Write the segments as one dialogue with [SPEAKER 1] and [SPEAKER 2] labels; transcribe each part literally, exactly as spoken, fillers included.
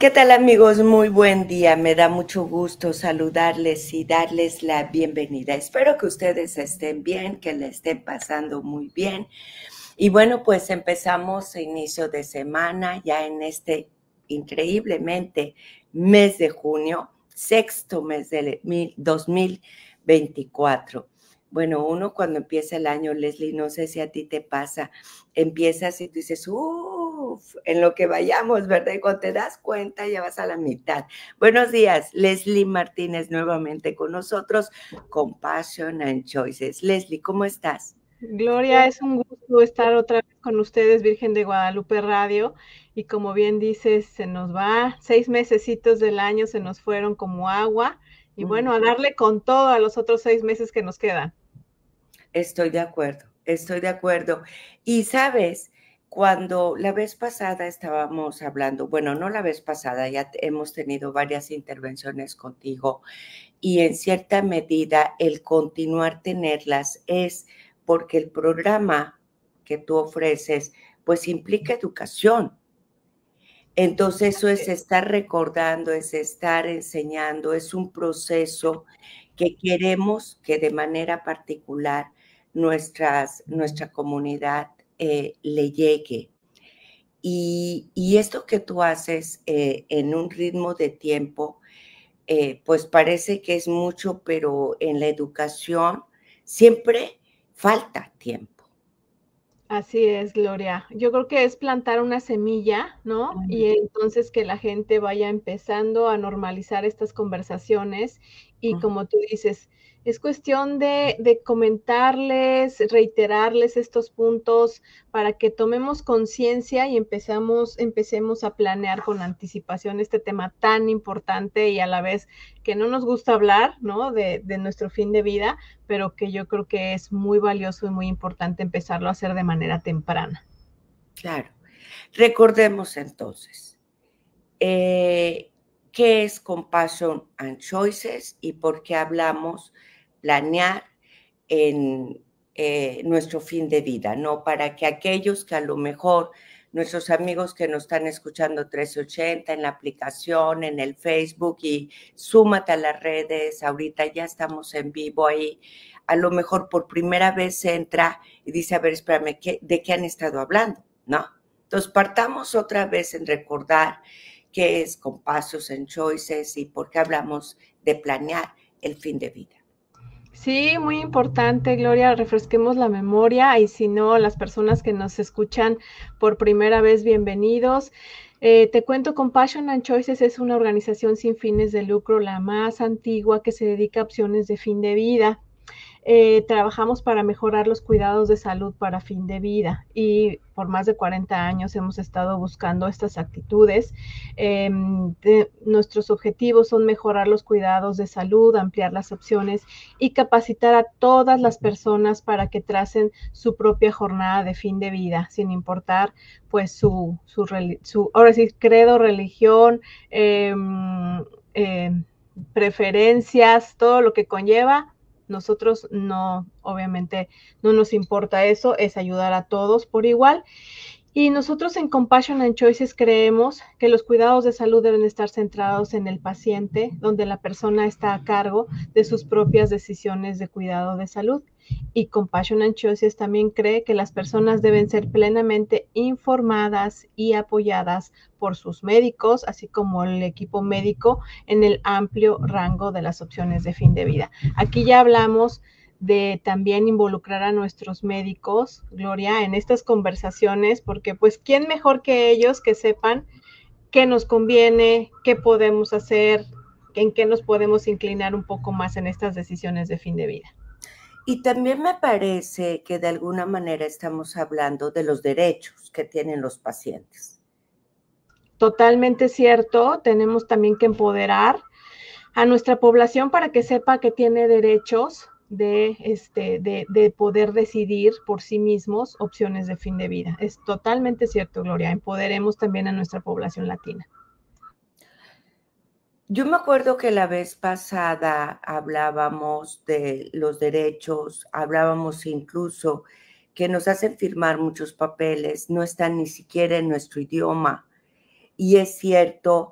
[SPEAKER 1] ¿Qué tal amigos? Muy buen día. Me da mucho gusto saludarles y darles la bienvenida. Espero que ustedes estén bien, que le estén pasando muy bien. Y bueno, pues empezamos inicio de semana ya en este increíblemente mes de junio, sexto mes del dos mil veinticuatro. Bueno, uno cuando empieza el año, Leslie, no sé si a ti te pasa, empiezas y tú dices, uff, en lo que vayamos, ¿verdad? Y cuando te das cuenta ya vas a la mitad. Buenos días, Leslie Martínez nuevamente con nosotros, Compassion and Choices. Leslie, ¿cómo estás?
[SPEAKER 2] Gloria, es un gusto estar otra vez con ustedes, Virgen de Guadalupe Radio, y como bien dices, se nos va, seis mesecitos del año se nos fueron como agua, y bueno, a darle con todo a los otros seis meses que nos quedan.
[SPEAKER 1] Estoy de acuerdo, estoy de acuerdo. Y sabes, cuando la vez pasada estábamos hablando, bueno, no la vez pasada, ya hemos tenido varias intervenciones contigo y en cierta medida el continuar tenerlas es porque el programa que tú ofreces pues implica educación. Entonces eso es estar recordando, es estar enseñando, es un proceso que queremos que de manera particular nuestras, nuestra comunidad eh, le llegue. Y, y, esto que tú haces eh, en un ritmo de tiempo, eh, pues parece que es mucho, pero en la educación siempre falta tiempo.
[SPEAKER 2] Así es, Gloria. Yo creo que es plantar una semilla, ¿no? Y entonces que la gente vaya empezando a normalizar estas conversaciones y como tú dices, es cuestión de, de comentarles, reiterarles estos puntos para que tomemos conciencia y empezamos, empecemos a planear con anticipación este tema tan importante y a la vez que no nos gusta hablar, ¿no? De, de nuestro fin de vida, pero que yo creo que es muy valioso y muy importante empezarlo a hacer de manera temprana.
[SPEAKER 1] Claro. Recordemos entonces, eh, ¿qué es Compassion and Choices y por qué hablamos planear en eh, nuestro fin de vida, ¿no? Para que aquellos que a lo mejor, nuestros amigos que nos están escuchando trescientos ochenta en la aplicación, en el Facebook y súmate a las redes, ahorita ya estamos en vivo ahí, a lo mejor por primera vez entra y dice, a ver, espérame, ¿qué, ¿de qué han estado hablando? ¿No? Entonces partamos otra vez en recordar qué es Compassion and Choices y por qué hablamos de planear el fin de vida.
[SPEAKER 2] Sí, muy importante, Gloria, refresquemos la memoria y si no, las personas que nos escuchan por primera vez, bienvenidos. Eh, te cuento, Compassion and Choices es una organización sin fines de lucro, la más antigua que se dedica a opciones de fin de vida. Eh, trabajamos para mejorar los cuidados de salud para fin de vida y por más de cuarenta años hemos estado buscando estas actitudes. Eh, de, nuestros objetivos son mejorar los cuidados de salud, ampliar las opciones y capacitar a todas las personas para que tracen su propia jornada de fin de vida, sin importar pues su, su, su ahora sí, credo, religión, eh, eh, preferencias, todo lo que conlleva. Nosotros no, obviamente, no nos importa eso, es ayudar a todos por igual. Y nosotros en Compassion and Choices creemos que los cuidados de salud deben estar centrados en el paciente, donde la persona está a cargo de sus propias decisiones de cuidado de salud. Y Compassion and Choices también cree que las personas deben ser plenamente informadas y apoyadas por sus médicos, así como el equipo médico, en el amplio rango de las opciones de fin de vida. Aquí ya hablamos de también involucrar a nuestros médicos, Gloria, en estas conversaciones, porque pues, ¿quién mejor que ellos que sepan qué nos conviene, qué podemos hacer, en qué nos podemos inclinar un poco más en estas decisiones de fin de vida?
[SPEAKER 1] Y también me parece que de alguna manera estamos hablando de los derechos que tienen los pacientes.
[SPEAKER 2] Totalmente cierto, tenemos también que empoderar a nuestra población para que sepa que tiene derechos de, este, de, de poder decidir por sí mismos opciones de fin de vida. Es totalmente cierto, Gloria, empoderemos también a nuestra población latina.
[SPEAKER 1] Yo me acuerdo que la vez pasada hablábamos de los derechos, hablábamos incluso que nos hacen firmar muchos papeles, no están ni siquiera en nuestro idioma. Y es cierto,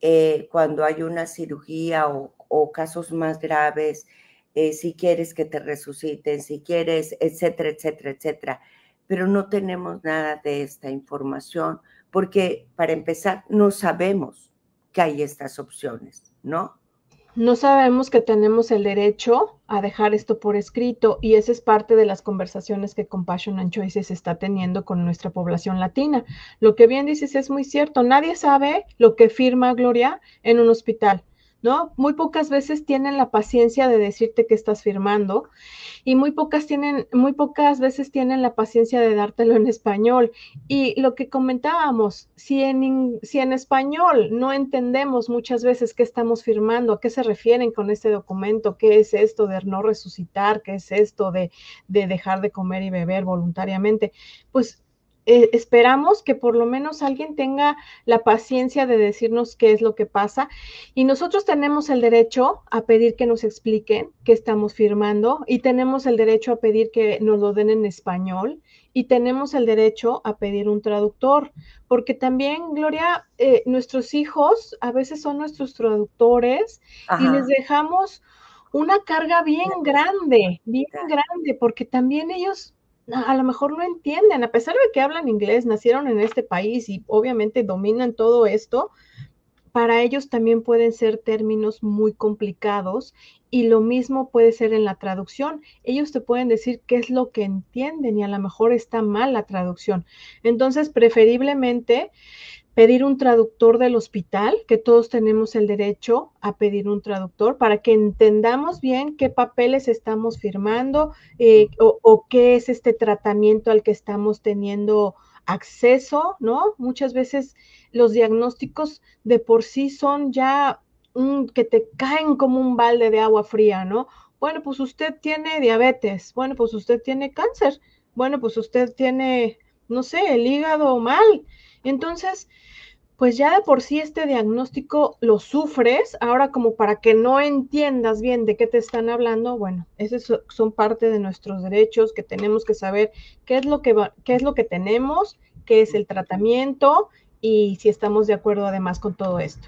[SPEAKER 1] eh, cuando hay una cirugía o, o casos más graves, eh, si quieres que te resuciten, si quieres, etcétera, etcétera, etcétera. Pero no tenemos nada de esta información porque, para empezar, no sabemos que hay estas opciones, ¿no?
[SPEAKER 2] No sabemos que tenemos el derecho a dejar esto por escrito, y esa es parte de las conversaciones que Compassion and Choices está teniendo con nuestra población latina. Lo que bien dices es muy cierto. Nadie sabe lo que firma Gloria en un hospital, ¿no? Muy pocas veces tienen la paciencia de decirte que estás firmando, y muy pocas tienen, muy pocas veces tienen la paciencia de dártelo en español. Y lo que comentábamos, si en, si en español no entendemos muchas veces qué estamos firmando, a qué se refieren con este documento, qué es esto de no resucitar, qué es esto de, de dejar de comer y beber voluntariamente, pues Eh, esperamos que por lo menos alguien tenga la paciencia de decirnos qué es lo que pasa, y nosotros tenemos el derecho a pedir que nos expliquen qué estamos firmando, y tenemos el derecho a pedir que nos lo den en español, y tenemos el derecho a pedir un traductor, porque también, Gloria, eh, nuestros hijos a veces son nuestros traductores, y les
[SPEAKER 1] Ajá.
[SPEAKER 2] dejamos una carga bien
[SPEAKER 1] La
[SPEAKER 2] grande, bien
[SPEAKER 1] responsabilidad.
[SPEAKER 2] grande, porque también ellos a lo mejor no entienden, a pesar de que hablan inglés, nacieron en este país y obviamente dominan todo esto, para ellos también pueden ser términos muy complicados, y lo mismo puede ser en la traducción. Ellos te pueden decir qué es lo que entienden y a lo mejor está mal la traducción. Entonces, preferiblemente pedir un traductor del hospital, que todos tenemos el derecho a pedir un traductor para que entendamos bien qué papeles estamos firmando, eh, o, o qué es este tratamiento al que estamos teniendo acceso, ¿no? Muchas veces los diagnósticos de por sí son ya un, que te caen como un balde de agua fría, ¿no? Bueno, pues usted tiene diabetes, bueno, pues usted tiene cáncer, bueno, pues usted tiene, no sé, el hígado mal. Entonces, pues ya de por sí este diagnóstico lo sufres, ahora como para que no entiendas bien de qué te están hablando, bueno, esos son parte de nuestros derechos, que tenemos que saber qué es lo que va, qué es lo que tenemos, qué es el tratamiento, y si estamos de acuerdo además con todo esto.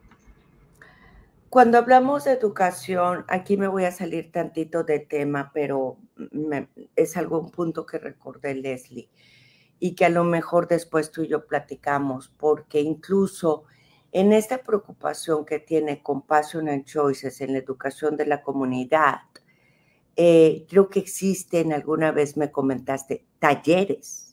[SPEAKER 1] Cuando hablamos de educación, aquí me voy a salir tantito de tema, pero me, es algo, un punto que recordé, Leslie, y que a lo mejor después tú y yo platicamos, porque incluso en esta preocupación que tiene Compassion and Choices en la educación de la comunidad, eh, creo que existen, alguna vez me comentaste, talleres.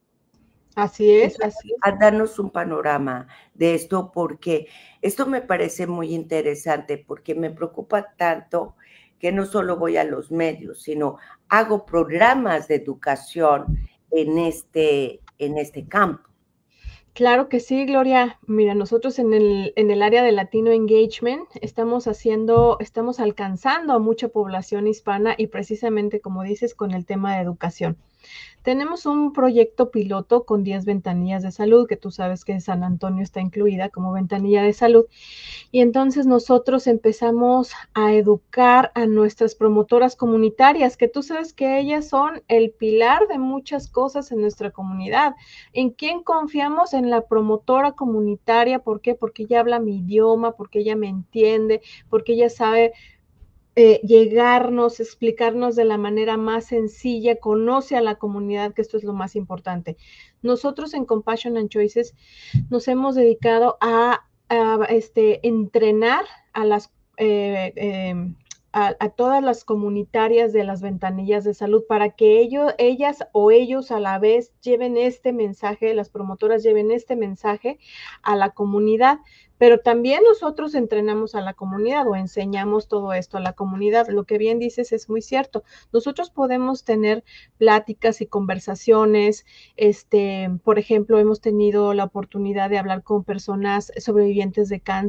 [SPEAKER 2] Así es, así es.
[SPEAKER 1] A darnos un panorama de esto, porque esto me parece muy interesante, porque me preocupa tanto que no solo voy a los medios, sino hago programas de educación en este, en este campo.
[SPEAKER 2] Claro que sí, Gloria. Mira, nosotros en el, en el área de Latino Engagement estamos haciendo, estamos alcanzando a mucha población hispana, y precisamente como dices, con el tema de educación. Tenemos un proyecto piloto con diez ventanillas de salud, que tú sabes que San Antonio está incluida como ventanilla de salud. Y entonces nosotros empezamos a educar a nuestras promotoras comunitarias, que tú sabes que ellas son el pilar de muchas cosas en nuestra comunidad. ¿En quién confiamos? En la promotora comunitaria. ¿Por qué? Porque ella habla mi idioma, porque ella me entiende, porque ella sabe eh, llegarnos, explicarnos de la manera más sencilla, conoce a la comunidad, que esto es lo más importante. Nosotros en Compassion and Choices nos hemos dedicado a, a este, entrenar a las eh, eh, a, a, todas las comunitarias de las ventanillas de salud, para que ellos, ellas o ellos a la vez lleven este mensaje, las promotoras lleven este mensaje a la comunidad. Pero también nosotros entrenamos a la comunidad o enseñamos todo esto a la comunidad. Lo que bien dices es muy cierto. Nosotros podemos tener pláticas y conversaciones. Este, por ejemplo, hemos tenido la oportunidad de hablar con personas sobrevivientes de cáncer,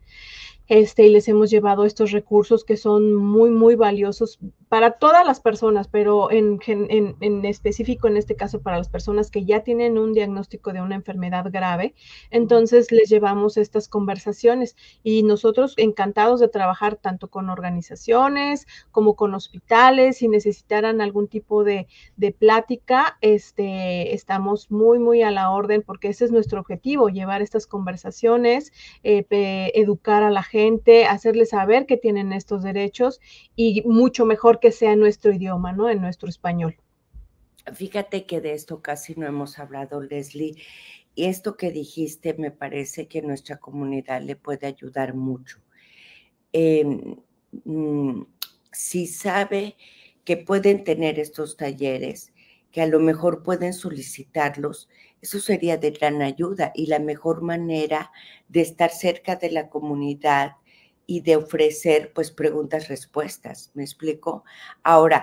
[SPEAKER 2] Este, y les hemos llevado estos recursos que son muy, muy valiosos para todas las personas, pero en, en, en específico, en este caso, para las personas que ya tienen un diagnóstico de una enfermedad grave. Entonces les llevamos estas conversaciones y nosotros encantados de trabajar tanto con organizaciones como con hospitales. Si necesitaran algún tipo de, de plática, este, estamos muy, muy a la orden, porque ese es nuestro objetivo, llevar estas conversaciones, eh, educar a la gente, hacerles saber que tienen estos derechos y mucho mejor que sea en nuestro idioma, ¿no? En nuestro español.
[SPEAKER 1] Fíjate que de esto casi no hemos hablado, Leslie, y esto que dijiste me parece que nuestra comunidad le puede ayudar mucho. Eh, mm, si sabe que pueden tener estos talleres, que a lo mejor pueden solicitarlos, eso sería de gran ayuda y la mejor manera de estar cerca de la comunidad y de ofrecer, pues, preguntas-respuestas, ¿me explico? Ahora,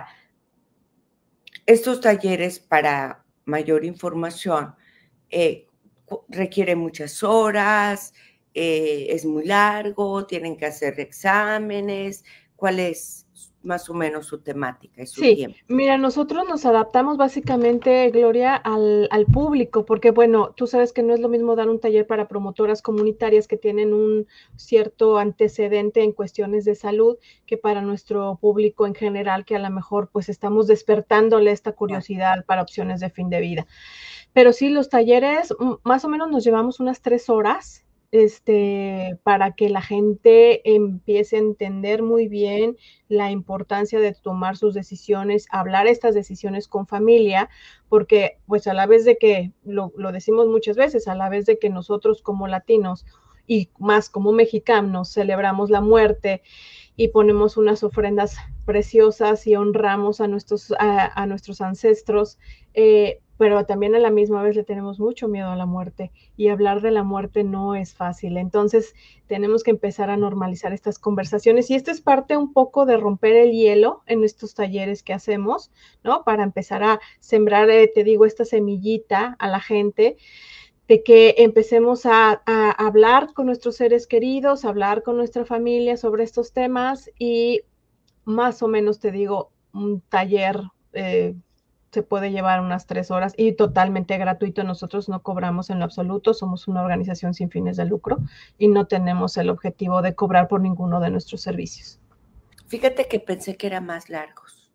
[SPEAKER 1] estos talleres para mayor información eh, requieren muchas horas, eh, es muy largo, tienen que hacer exámenes. ¿Cuál es más o menos su temática y su
[SPEAKER 2] Sí,
[SPEAKER 1] tiempo?
[SPEAKER 2] mira, nosotros nos adaptamos básicamente, Gloria, al, al público, porque bueno, tú sabes que no es lo mismo dar un taller para promotoras comunitarias que tienen un cierto antecedente en cuestiones de salud, que para nuestro público en general, que a lo mejor pues estamos despertándole esta curiosidad para opciones de fin de vida. Pero sí, los talleres, más o menos nos llevamos unas tres horas, este, para que la gente empiece a entender muy bien la importancia de tomar sus decisiones, hablar estas decisiones con familia, porque pues a la vez de que, lo, lo decimos muchas veces, a la vez de que nosotros como latinos y más como mexicanos celebramos la muerte y ponemos unas ofrendas preciosas y honramos a nuestros, a, a nuestros ancestros, eh, pero también a la misma vez le tenemos mucho miedo a la muerte y hablar de la muerte no es fácil. Entonces tenemos que empezar a normalizar estas conversaciones y esto es parte un poco de romper el hielo en estos talleres que hacemos, ¿no? Para empezar a sembrar, eh, te digo, esta semillita a la gente de que empecemos a, a hablar con nuestros seres queridos, a hablar con nuestra familia sobre estos temas y más o menos te digo, un taller eh, se puede llevar unas tres horas y totalmente gratuito. Nosotros no cobramos en lo absoluto, somos una organización sin fines de lucro y no tenemos el objetivo de cobrar por ninguno de nuestros servicios.
[SPEAKER 1] Fíjate que pensé que eran más largos.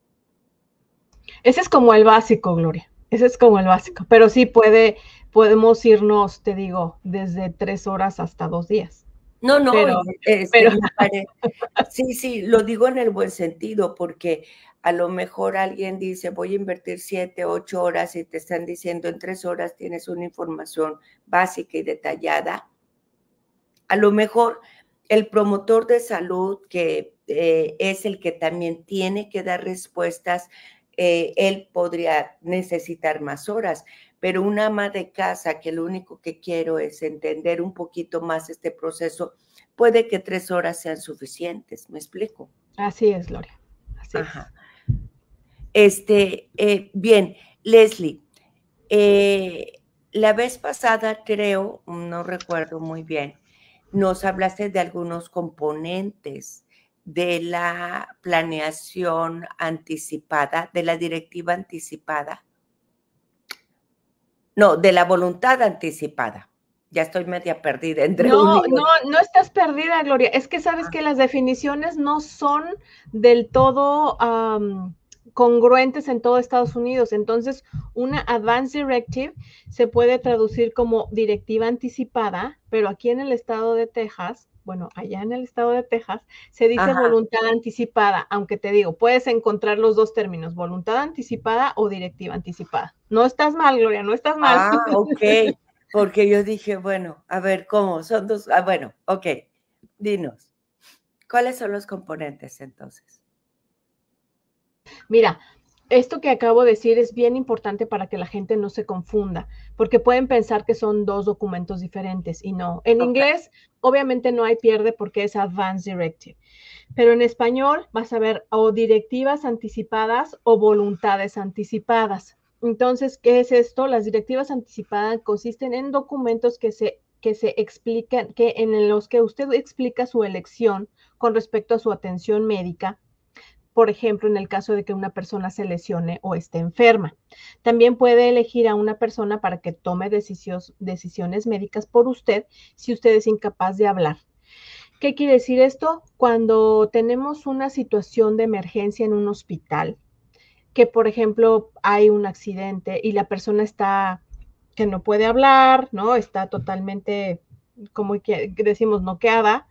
[SPEAKER 2] Ese es como el básico, Gloria. Ese es como el básico, pero sí puede, podemos irnos, te digo, desde tres horas hasta dos días.
[SPEAKER 1] No, no,
[SPEAKER 2] pero,
[SPEAKER 1] este,
[SPEAKER 2] pero...
[SPEAKER 1] me parece, sí, sí, lo digo en el buen sentido, porque a lo mejor alguien dice, voy a invertir siete, ocho horas y te están diciendo en tres horas tienes una información básica y detallada. A lo mejor el promotor de salud, que eh, es el que también tiene que dar respuestas, eh, él podría necesitar más horas, pero una ama de casa que lo único que quiero es entender un poquito más este proceso, puede que tres horas sean suficientes, ¿me explico?
[SPEAKER 2] Así es, Gloria, así
[SPEAKER 1] Ajá. es. Este, eh, bien, Leslie, eh, la vez pasada creo, no recuerdo muy bien, nos hablaste de algunos componentes de la planeación anticipada, de la directiva anticipada. No, de la voluntad anticipada. Ya estoy media perdida entre
[SPEAKER 2] No,
[SPEAKER 1] un y
[SPEAKER 2] no,
[SPEAKER 1] otro.
[SPEAKER 2] no estás perdida, Gloria. Es que sabes
[SPEAKER 1] Ah.
[SPEAKER 2] que las definiciones no son del todo um, congruentes en todo Estados Unidos. Entonces, una Advance Directive se puede traducir como directiva anticipada, pero aquí en el estado de Texas, bueno, allá en el estado de Texas, se dice
[SPEAKER 1] Ajá.
[SPEAKER 2] voluntad anticipada, aunque te digo, puedes encontrar los dos términos, voluntad anticipada o directiva anticipada. No estás mal, Gloria, no estás mal.
[SPEAKER 1] Ah, ok. Porque yo dije, bueno, a ver, ¿cómo? Son dos. Ah, bueno, ok. Dinos, ¿cuáles son los componentes entonces?
[SPEAKER 2] Mira, esto que acabo de decir es bien importante para que la gente no se confunda, porque pueden pensar que son dos documentos diferentes y no. En
[SPEAKER 1] Okay.
[SPEAKER 2] inglés, obviamente no hay pierde porque es Advance Directive, pero en español vas a ver o directivas anticipadas o voluntades anticipadas. Entonces, ¿qué es esto? Las directivas anticipadas consisten en documentos que se que se explican, que en los que usted explica su elección con respecto a su atención médica, por ejemplo, en el caso de que una persona se lesione o esté enferma. También puede elegir a una persona para que tome decisiones, decisiones médicas por usted si usted es incapaz de hablar. ¿Qué quiere decir esto? Cuando tenemos una situación de emergencia en un hospital, que por ejemplo hay un accidente y la persona está que no puede hablar, ¿no? Está totalmente, como que decimos, noqueada.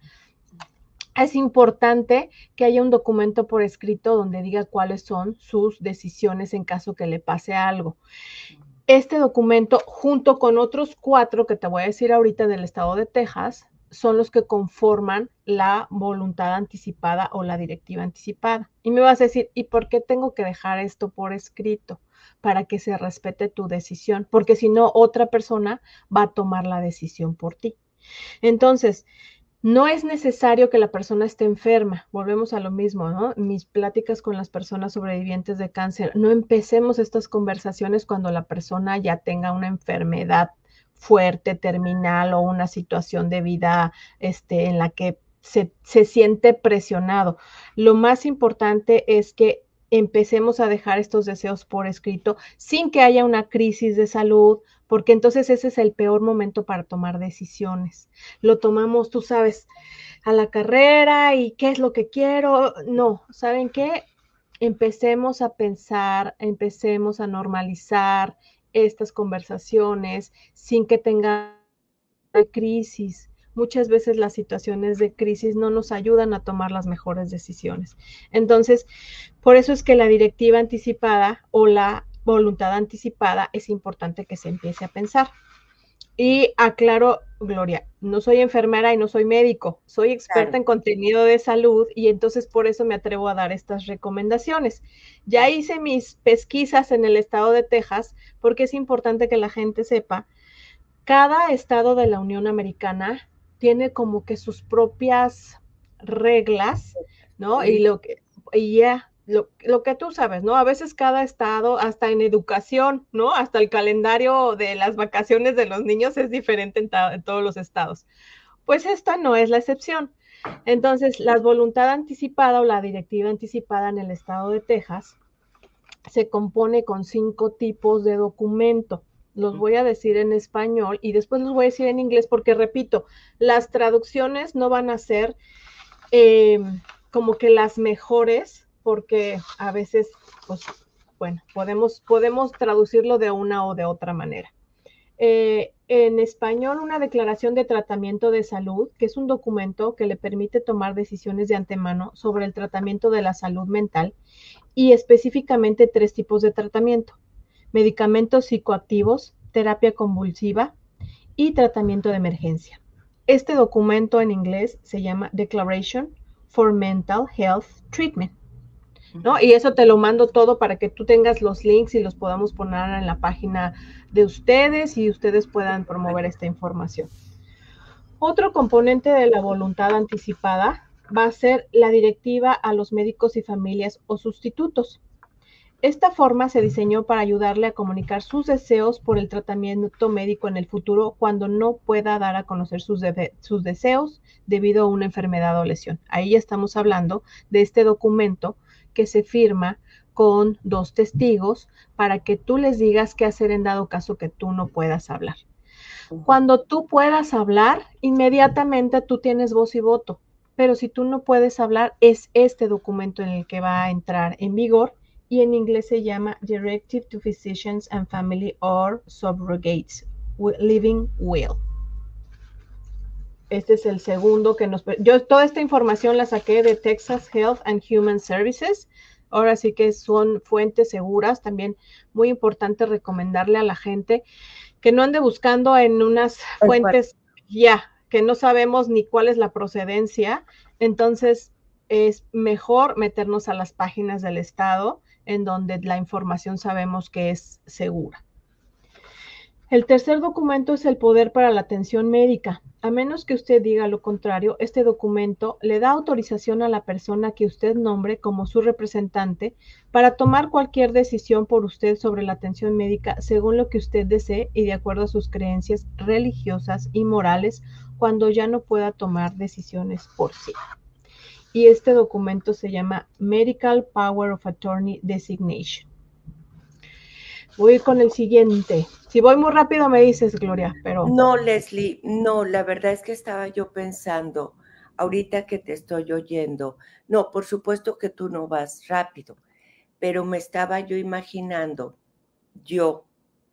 [SPEAKER 2] Es importante que haya un documento por escrito donde diga cuáles son sus decisiones en caso que le pase algo. Este documento, junto con otros cuatro que te voy a decir ahorita del estado de Texas, son los que conforman la voluntad anticipada o la directiva anticipada. Y me vas a decir, ¿y por qué tengo que dejar esto por escrito? Para que se respete tu decisión, porque si no, otra persona va a tomar la decisión por ti. Entonces, no es necesario que la persona esté enferma. Volvemos a lo mismo, ¿no? Mis pláticas con las personas sobrevivientes de cáncer, no empecemos estas conversaciones cuando la persona ya tenga una enfermedad fuerte, terminal o una situación de vida este, en la que se, se siente presionado. Lo más importante es que empecemos a dejar estos deseos por escrito sin que haya una crisis de salud, porque entonces ese es el peor momento para tomar decisiones. Lo tomamos, tú sabes, a la carrera y qué es lo que quiero. No, ¿saben qué? Empecemos a pensar, empecemos a normalizar estas conversaciones sin que tenga crisis. Muchas veces las situaciones de crisis no nos ayudan a tomar las mejores decisiones. Entonces, por eso es que la directiva anticipada o la voluntad anticipada es importante que se empiece a pensar. Y aclaro, Gloria, no soy enfermera y no soy médico, soy experta claro. en contenido de salud y entonces por eso me atrevo a dar estas recomendaciones. Ya hice mis pesquisas en el estado de Texas porque es importante que la gente sepa, cada estado de la Unión Americana tiene como que sus propias reglas, ¿no? Sí. Y lo que, y ya, lo, lo que tú sabes, ¿no? A veces cada estado, hasta en educación, ¿no? Hasta el calendario de las vacaciones de los niños es diferente en, en todos los estados. Pues esta no es la excepción. Entonces, la voluntad anticipada o la directiva anticipada en el estado de Texas se compone con cinco tipos de documento. Los voy a decir en español y después los voy a decir en inglés porque, repito, las traducciones no van a ser eh, como que las mejores porque a veces, pues, bueno, podemos, podemos traducirlo de una o de otra manera. Eh, en español, una declaración de tratamiento de salud, que es un documento que le permite tomar decisiones de antemano sobre el tratamiento de la salud mental y específicamente tres tipos de tratamiento: medicamentos psicoactivos, terapia convulsiva y tratamiento de emergencia. Este documento en inglés se llama Declaration for Mental Health Treatment, ¿no? Y eso te lo mando todo para que tú tengas los links y los podamos poner en la página de ustedes y ustedes puedan promover esta información. Otro componente de la voluntad anticipada va a ser la directiva a los médicos y familias o sustitutos. Esta forma se diseñó para ayudarle a comunicar sus deseos por el tratamiento médico en el futuro cuando no pueda dar a conocer sus, de sus deseos debido a una enfermedad o lesión. Ahí estamos hablando de este documento que se firma con dos testigos para que tú les digas qué hacer en dado caso que tú no puedas hablar. Cuando tú puedas hablar, inmediatamente tú tienes voz y voto, pero si tú no puedes hablar, es este documento en el que va a entrar en vigor. Y en inglés se llama Directive to Physicians and Family or Subrogates Living Will. Este es el segundo que nos... Yo toda esta información la saqué de Texas Health and Human Services. Ahora sí que son fuentes seguras. También muy importante recomendarle a la gente que no ande buscando en unas fuentes ya, que no sabemos ni cuál es la procedencia. Entonces es mejor meternos a las páginas del estado en donde la información sabemos que es segura. El tercer documento es el poder para la atención médica. A menos que usted diga lo contrario, este documento le da autorización a la persona que usted nombre como su representante para tomar cualquier decisión por usted sobre la atención médica según lo que usted desee y de acuerdo a sus creencias religiosas y morales cuando ya no pueda tomar decisiones por sí. Y este documento se llama Medical Power of Attorney Designation. Voy con el siguiente. Si voy muy rápido me dices, Gloria, pero...
[SPEAKER 1] No, Leslie, no, la verdad es que estaba yo pensando, ahorita que te estoy oyendo, no, por supuesto que tú no vas rápido, pero me estaba yo imaginando, yo,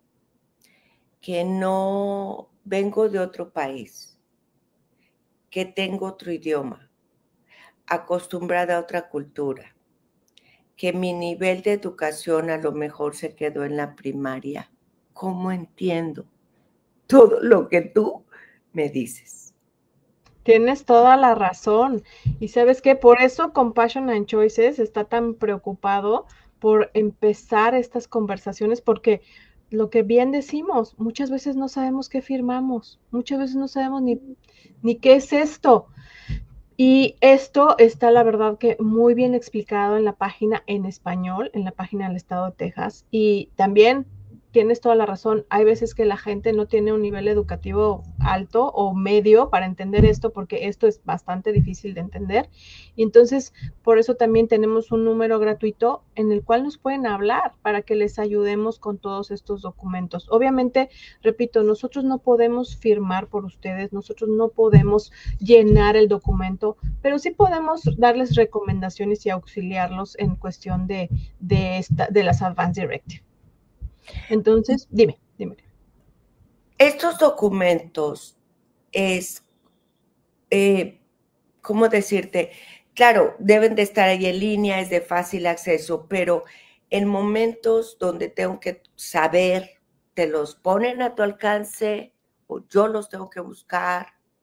[SPEAKER 1] que no vengo de otro país, que tengo otro idioma, acostumbrada a otra cultura, que mi nivel de educación a lo mejor se quedó en la primaria. ¿Cómo entiendo todo lo que tú me dices?
[SPEAKER 2] Tienes toda la razón. Y sabes qué, por eso Compassion and Choices está tan preocupado por empezar estas conversaciones, porque lo que bien decimos, muchas veces no sabemos qué firmamos, muchas veces no sabemos ni, ni qué es esto. Y esto está, la verdad, que muy bien explicado en la página en español, en la página del estado de Texas. Y también tienes toda la razón, hay veces que la gente no tiene un nivel educativo alto o medio para entender esto, porque esto es bastante difícil de entender. Y entonces, por eso también tenemos un número gratuito en el cual nos pueden hablar para que les ayudemos con todos estos documentos. Obviamente, repito, nosotros no podemos firmar por ustedes, nosotros no podemos llenar el documento, pero sí podemos darles recomendaciones y auxiliarlos en cuestión de, de, esta, de las Advance Directive. Entonces, dime, dime.
[SPEAKER 1] Estos documentos es, eh, ¿cómo decirte? Claro, deben de estar ahí en línea, es de fácil acceso, pero en momentos donde tengo que saber, ¿te los ponen a tu alcance o yo los tengo que buscar?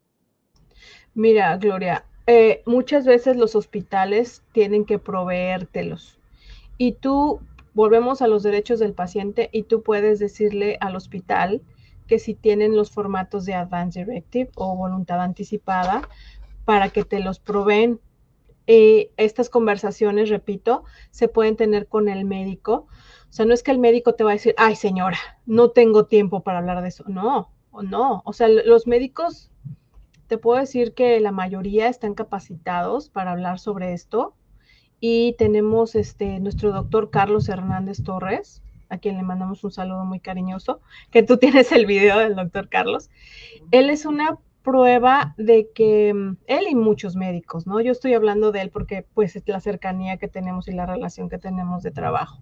[SPEAKER 2] Mira, Gloria, eh, muchas veces los hospitales tienen que proveértelos y tú, volvemos a los derechos del paciente y tú puedes decirle al hospital que si tienen los formatos de Advance Directive o voluntad anticipada para que te los proveen. Eh, estas conversaciones, repito, se pueden tener con el médico. O sea, no es que el médico te va a decir, ay señora, no tengo tiempo para hablar de eso. No, no. O sea, los médicos, te puedo decir que la mayoría están capacitados para hablar sobre esto. Y tenemos este, nuestro doctor Carlos Hernández Torres, a quien le mandamos un saludo muy cariñoso, que tú tienes el video del doctor Carlos. Él es una prueba de que él y muchos médicos, ¿no? Yo estoy hablando de él porque pues es la cercanía que tenemos y la relación que tenemos de trabajo.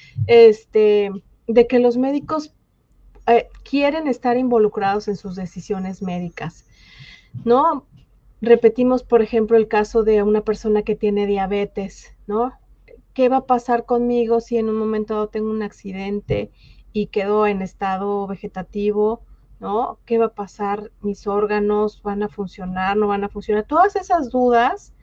[SPEAKER 2] Este, de que los médicos eh, quieren estar involucrados en sus decisiones médicas, ¿no? Repetimos, por ejemplo, el caso de una persona que tiene diabetes, ¿no? ¿Qué va a pasar conmigo si en un momento dado tengo un accidente y quedo en estado vegetativo? ¿No? ¿Qué va a pasar? ¿Mis órganos van a funcionar? ¿No van a funcionar? Todas esas dudas,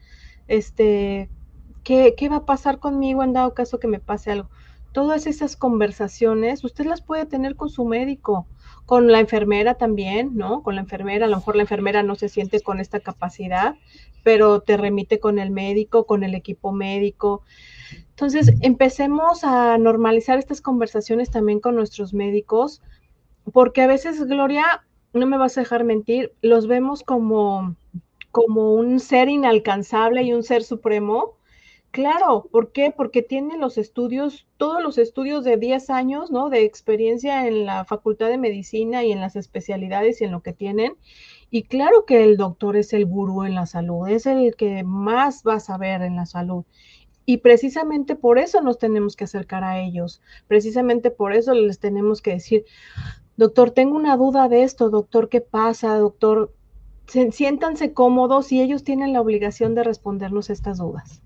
[SPEAKER 2] este, ¿qué, qué va a pasar conmigo en dado caso que me pase algo? Todas esas conversaciones, usted las puede tener con su médico, con la enfermera también, ¿no? Con la enfermera, a lo mejor la enfermera no se siente con esta capacidad, pero te remite con el médico, con el equipo médico. Entonces, empecemos a normalizar estas conversaciones también con nuestros médicos, porque a veces, Gloria, no me vas a dejar mentir, los vemos como, como un ser inalcanzable y un ser supremo. Claro, ¿por qué? Porque tienen los estudios, todos los estudios de diez años, ¿no? De experiencia en la Facultad de Medicina y en las especialidades y en lo que tienen. Y claro que el doctor es el gurú en la salud, es el que más va a saber en la salud. Y precisamente por eso nos tenemos que acercar a ellos, precisamente por eso les tenemos que decir, doctor, tengo una duda de esto, doctor, ¿qué pasa? Doctor, siéntanse cómodos y ellos tienen la obligación de respondernos estas dudas.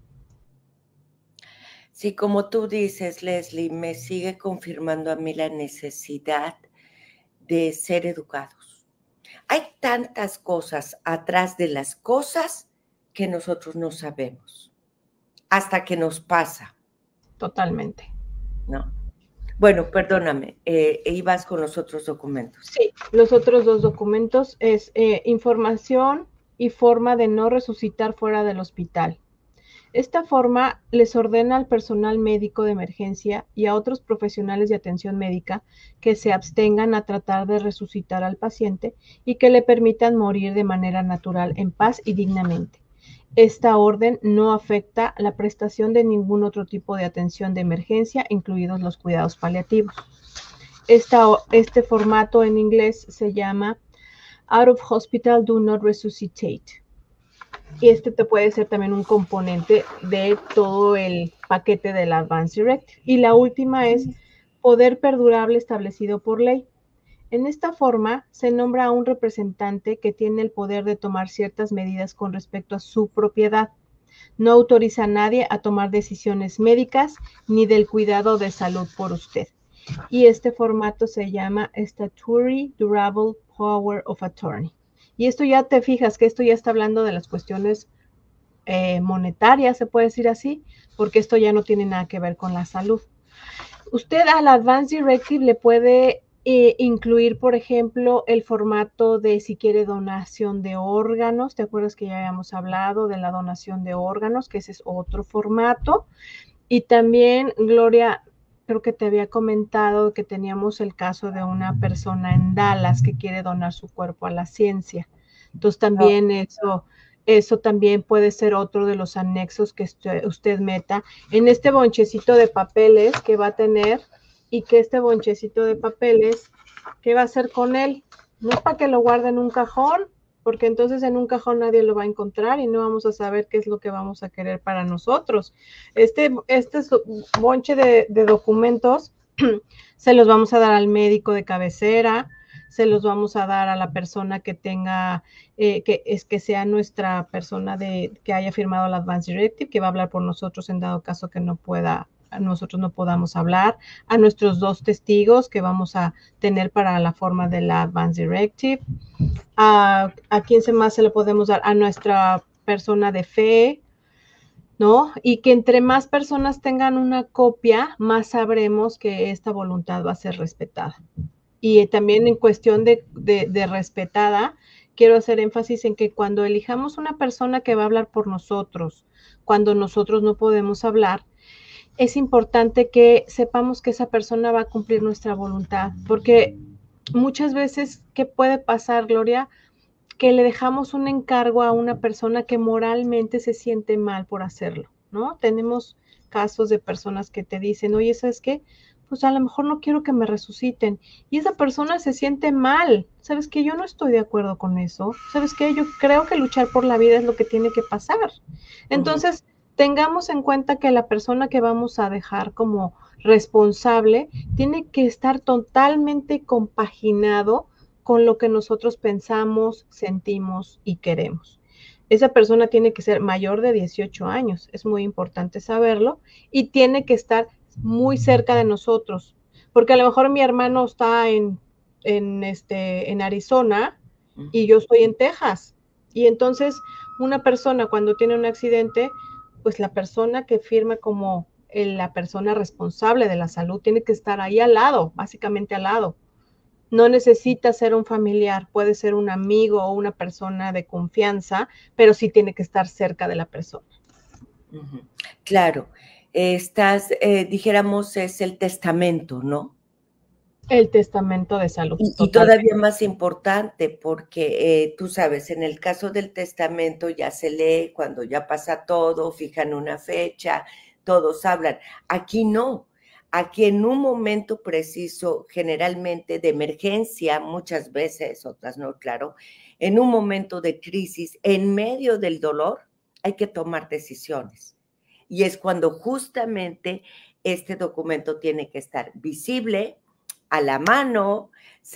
[SPEAKER 1] Sí, como tú dices, Leslie, me sigue confirmando a mí la necesidad de ser educados. Hay tantas cosas atrás de las cosas que nosotros no sabemos, hasta que nos pasa.
[SPEAKER 2] Totalmente.
[SPEAKER 1] ¿No? Bueno, perdóname, eh, ibas con los otros documentos.
[SPEAKER 2] Sí, los otros dos documentos es eh, información y forma de no resucitar fuera del hospital. Esta forma les ordena al personal médico de emergencia y a otros profesionales de atención médica que se abstengan a tratar de resucitar al paciente y que le permitan morir de manera natural, en paz y dignamente. Esta orden no afecta la prestación de ningún otro tipo de atención de emergencia, incluidos los cuidados paliativos. Esta, este formato en inglés se llama Out of Hospital Do Not Resuscitate. Y este te puede ser también un componente de todo el paquete del Advance Directive. Y la última es poder perdurable establecido por ley. En esta forma se nombra a un representante que tiene el poder de tomar ciertas medidas con respecto a su propiedad. No autoriza a nadie a tomar decisiones médicas ni del cuidado de salud por usted. Y este formato se llama Statutory Durable Power of Attorney. Y esto ya te fijas que esto ya está hablando de las cuestiones eh, monetarias, se puede decir así, porque esto ya no tiene nada que ver con la salud. Usted al Advance Directive le puede eh, incluir, por ejemplo, el formato de si quiere donación de órganos. ¿Te acuerdas que ya habíamos hablado de la donación de órganos? Que ese es otro formato. Y también, Gloria, creo que te había comentado que teníamos el caso de una persona en Dallas que quiere donar su cuerpo a la ciencia. Entonces también oh. eso, eso también puede ser otro de los anexos que usted, usted meta en este bonchecito de papeles que va a tener, y que este bonchecito de papeles, ¿qué va a hacer con él? No es para que lo guarde en un cajón, porque entonces en un cajón nadie lo va a encontrar y no vamos a saber qué es lo que vamos a querer para nosotros. Este, este bonche de, de documentos se los vamos a dar al médico de cabecera, se los vamos a dar a la persona que tenga, eh, que es que sea nuestra persona de que haya firmado el Advance Directive, que va a hablar por nosotros en dado caso que no pueda, nosotros no podamos hablar, a nuestros dos testigos que vamos a tener para la forma de la Advance Directive, a, a quién más se lo podemos dar, a nuestra persona de fe, ¿no? Y que entre más personas tengan una copia, más sabremos que esta voluntad va a ser respetada. Y también en cuestión de, de, de respetada, quiero hacer énfasis en que cuando elijamos una persona que va a hablar por nosotros, cuando nosotros no podemos hablar, es importante que sepamos que esa persona va a cumplir nuestra voluntad, porque muchas veces, ¿qué puede pasar, Gloria? Que le dejamos un encargo a una persona que moralmente se siente mal por hacerlo, ¿no? Tenemos casos de personas que te dicen, oye, ¿sabes qué? Pues a lo mejor no quiero que me resuciten. Y esa persona se siente mal. ¿Sabes qué? Yo no estoy de acuerdo con eso. ¿Sabes qué? Yo creo que luchar por la vida es lo que tiene que pasar. Entonces, uh-huh. tengamos en cuenta que la persona que vamos a dejar como responsable tiene que estar totalmente compaginado con lo que nosotros pensamos, sentimos y queremos. Esa persona tiene que ser mayor de dieciocho años, es muy importante saberlo, y tiene que estar muy cerca de nosotros, porque a lo mejor mi hermano está en, en, este, en Arizona y yo estoy en Texas, y entonces una persona cuando tiene un accidente, pues la persona que firma como la persona responsable de la salud tiene que estar ahí al lado, básicamente al lado. No necesita ser un familiar, puede ser un amigo o una persona de confianza, pero sí tiene que estar cerca de la persona.
[SPEAKER 1] Uh-huh. Claro, estás, eh, dijéramos, es el testamento, ¿no?
[SPEAKER 2] El testamento de salud.
[SPEAKER 1] Y, y todavía más importante, porque eh, tú sabes, en el caso del testamento ya se lee cuando ya pasa todo, fijan una fecha, todos hablan. Aquí no. Aquí en un momento preciso, generalmente de emergencia, muchas veces, otras no, claro, en un momento de crisis, en medio del dolor, hay que tomar decisiones. Y es cuando justamente este documento tiene que estar visible, a la mano,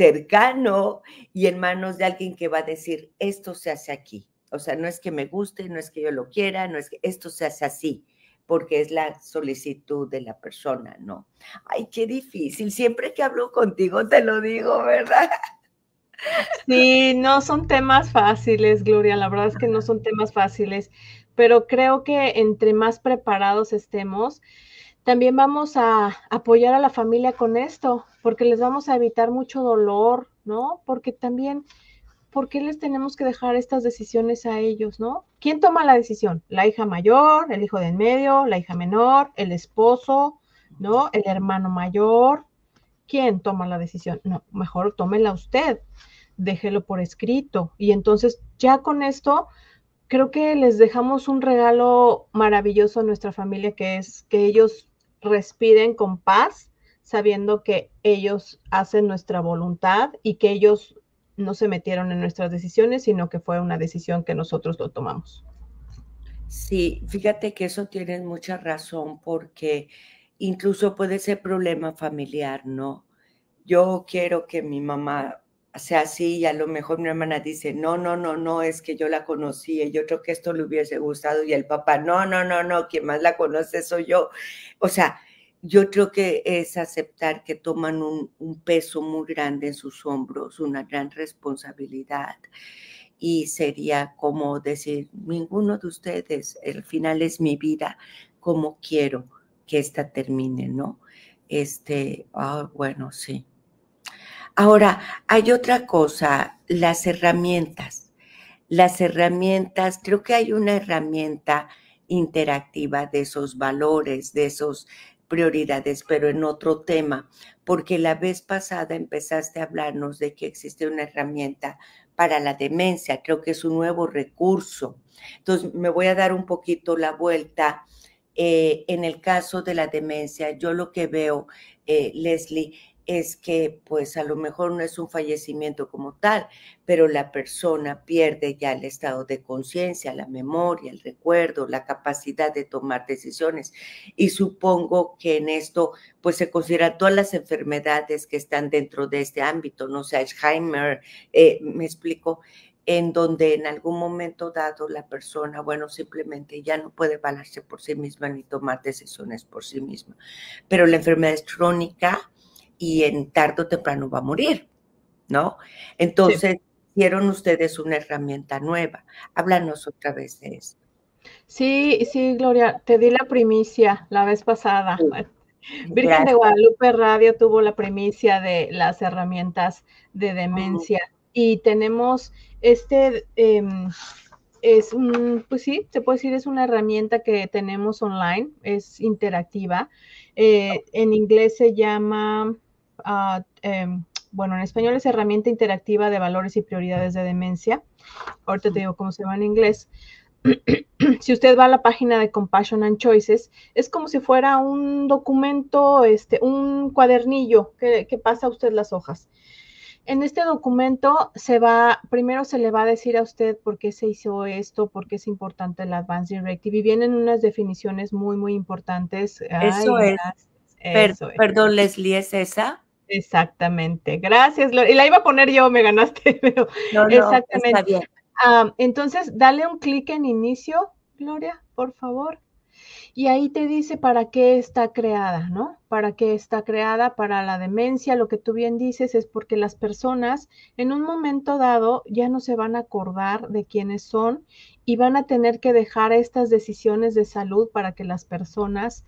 [SPEAKER 1] cercano y en manos de alguien que va a decir, esto se hace aquí. O sea, no es que me guste, no es que yo lo quiera, no es que esto se hace así, porque es la solicitud de la persona, ¿no? Ay, qué difícil. Siempre que hablo contigo te lo digo, ¿verdad?
[SPEAKER 2] Sí, no son temas fáciles, Gloria. La verdad es que no son temas fáciles, pero creo que entre más preparados estemos, también vamos a apoyar a la familia con esto, porque les vamos a evitar mucho dolor, ¿no? Porque también, ¿por qué les tenemos que dejar estas decisiones a ellos, no? ¿Quién toma la decisión? La hija mayor, el hijo de en medio, la hija menor, el esposo, ¿no? El hermano mayor. ¿Quién toma la decisión? No, mejor tómela usted, déjelo por escrito. Y entonces ya con esto creo que les dejamos un regalo maravilloso a nuestra familia, que es que ellos respiren con paz, sabiendo que ellos hacen nuestra voluntad y que ellos no se metieron en nuestras decisiones, sino que fue una decisión que nosotros lo tomamos.
[SPEAKER 1] Sí, fíjate que eso tienes mucha razón, porque incluso puede ser problema familiar, ¿no? Yo quiero que mi mamá sea así y a lo mejor mi hermana dice, no, no, no, no, es que yo la conocí y yo creo que esto le hubiese gustado y el papá, no, no, no, no, quien más la conoce soy yo. O sea, yo creo que es aceptar que toman un, un peso muy grande en sus hombros, una gran responsabilidad. Y sería como decir, ninguno de ustedes, el final es mi vida, como quiero que esta termine, ¿no? Este, ah, bueno, sí. Ahora, hay otra cosa, las herramientas. Las herramientas, creo que hay una herramienta interactiva de esos valores, de esas prioridades, pero en otro tema, porque la vez pasada empezaste a hablarnos de que existe una herramienta para la demencia, creo que es un nuevo recurso. Entonces, me voy a dar un poquito la vuelta. Eh, en el caso de la demencia, yo lo que veo, eh, Leslie, es que pues a lo mejor no es un fallecimiento como tal, pero la persona pierde ya el estado de conciencia, la memoria, el recuerdo, la capacidad de tomar decisiones. Y supongo que en esto pues se consideran todas las enfermedades que están dentro de este ámbito, no sé, Alzheimer, eh, me explico, en donde en algún momento dado la persona, bueno, simplemente ya no puede valerse por sí misma ni tomar decisiones por sí misma. Pero la enfermedad es crónica y en tarde o temprano va a morir, ¿no? Entonces, sí, hicieron ustedes una herramienta nueva. Háblanos otra vez de eso.
[SPEAKER 2] Sí, sí, Gloria, te di la primicia la vez pasada.
[SPEAKER 1] Sí,
[SPEAKER 2] Virgen de
[SPEAKER 1] gracias.
[SPEAKER 2] Guadalupe Radio tuvo la primicia de las herramientas de
[SPEAKER 1] Mm,
[SPEAKER 2] demencia y tenemos este, eh, es un, pues sí, se puede decir, es una herramienta que tenemos online, es interactiva. Eh, en inglés se llama, uh, eh, bueno, en español es herramienta interactiva de valores y prioridades de demencia. Ahorita te digo cómo se llama en inglés. Si usted va a la página de Compassion and Choices, es como si fuera un documento, este, un cuadernillo que, que pasa a usted las hojas. En este documento se va, primero se le va a decir a usted por qué se hizo esto, por qué es importante el Advance Directive, y vienen unas definiciones muy, muy importantes.
[SPEAKER 1] eso
[SPEAKER 2] Ay,
[SPEAKER 1] es,
[SPEAKER 2] gracias.
[SPEAKER 1] per,
[SPEAKER 2] Eso es.
[SPEAKER 1] perdón, Leslie, ¿es esa?
[SPEAKER 2] Exactamente. Gracias, Gloria. Y la iba a poner yo, me ganaste, pero
[SPEAKER 1] No, no, está
[SPEAKER 2] exactamente.
[SPEAKER 1] bien.
[SPEAKER 2] Um, entonces, dale un clic en inicio, Gloria, por favor. Y ahí te dice para qué está creada, ¿no? Para qué está creada, para la demencia. Lo que tú bien dices es porque las personas en un momento dado ya no se van a acordar de quiénes son y van a tener que dejar estas decisiones de salud para que las personas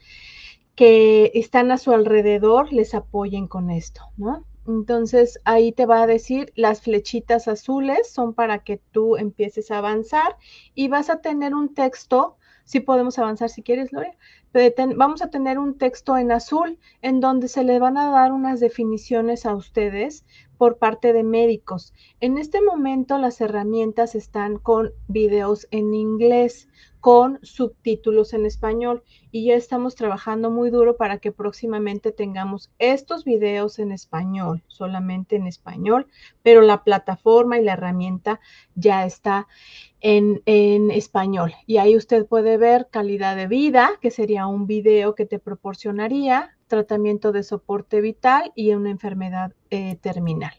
[SPEAKER 2] que están a su alrededor les apoyen con esto, ¿no? Entonces ahí te va a decir las flechitas azules son para que tú empieces a avanzar y vas a tener un texto. Sí podemos avanzar si quieres, Gloria. Vamos a tener un texto en azul en donde se le van a dar unas definiciones a ustedes por parte de médicos. En este momento las herramientas están con videos en inglés, con subtítulos en español y ya estamos trabajando muy duro para que próximamente tengamos estos videos en español, solamente en español, pero la plataforma y la herramienta ya está en, en español. Y ahí usted puede ver calidad de vida, que sería un video que te proporcionaría tratamiento de soporte vital y una enfermedad eh, terminal.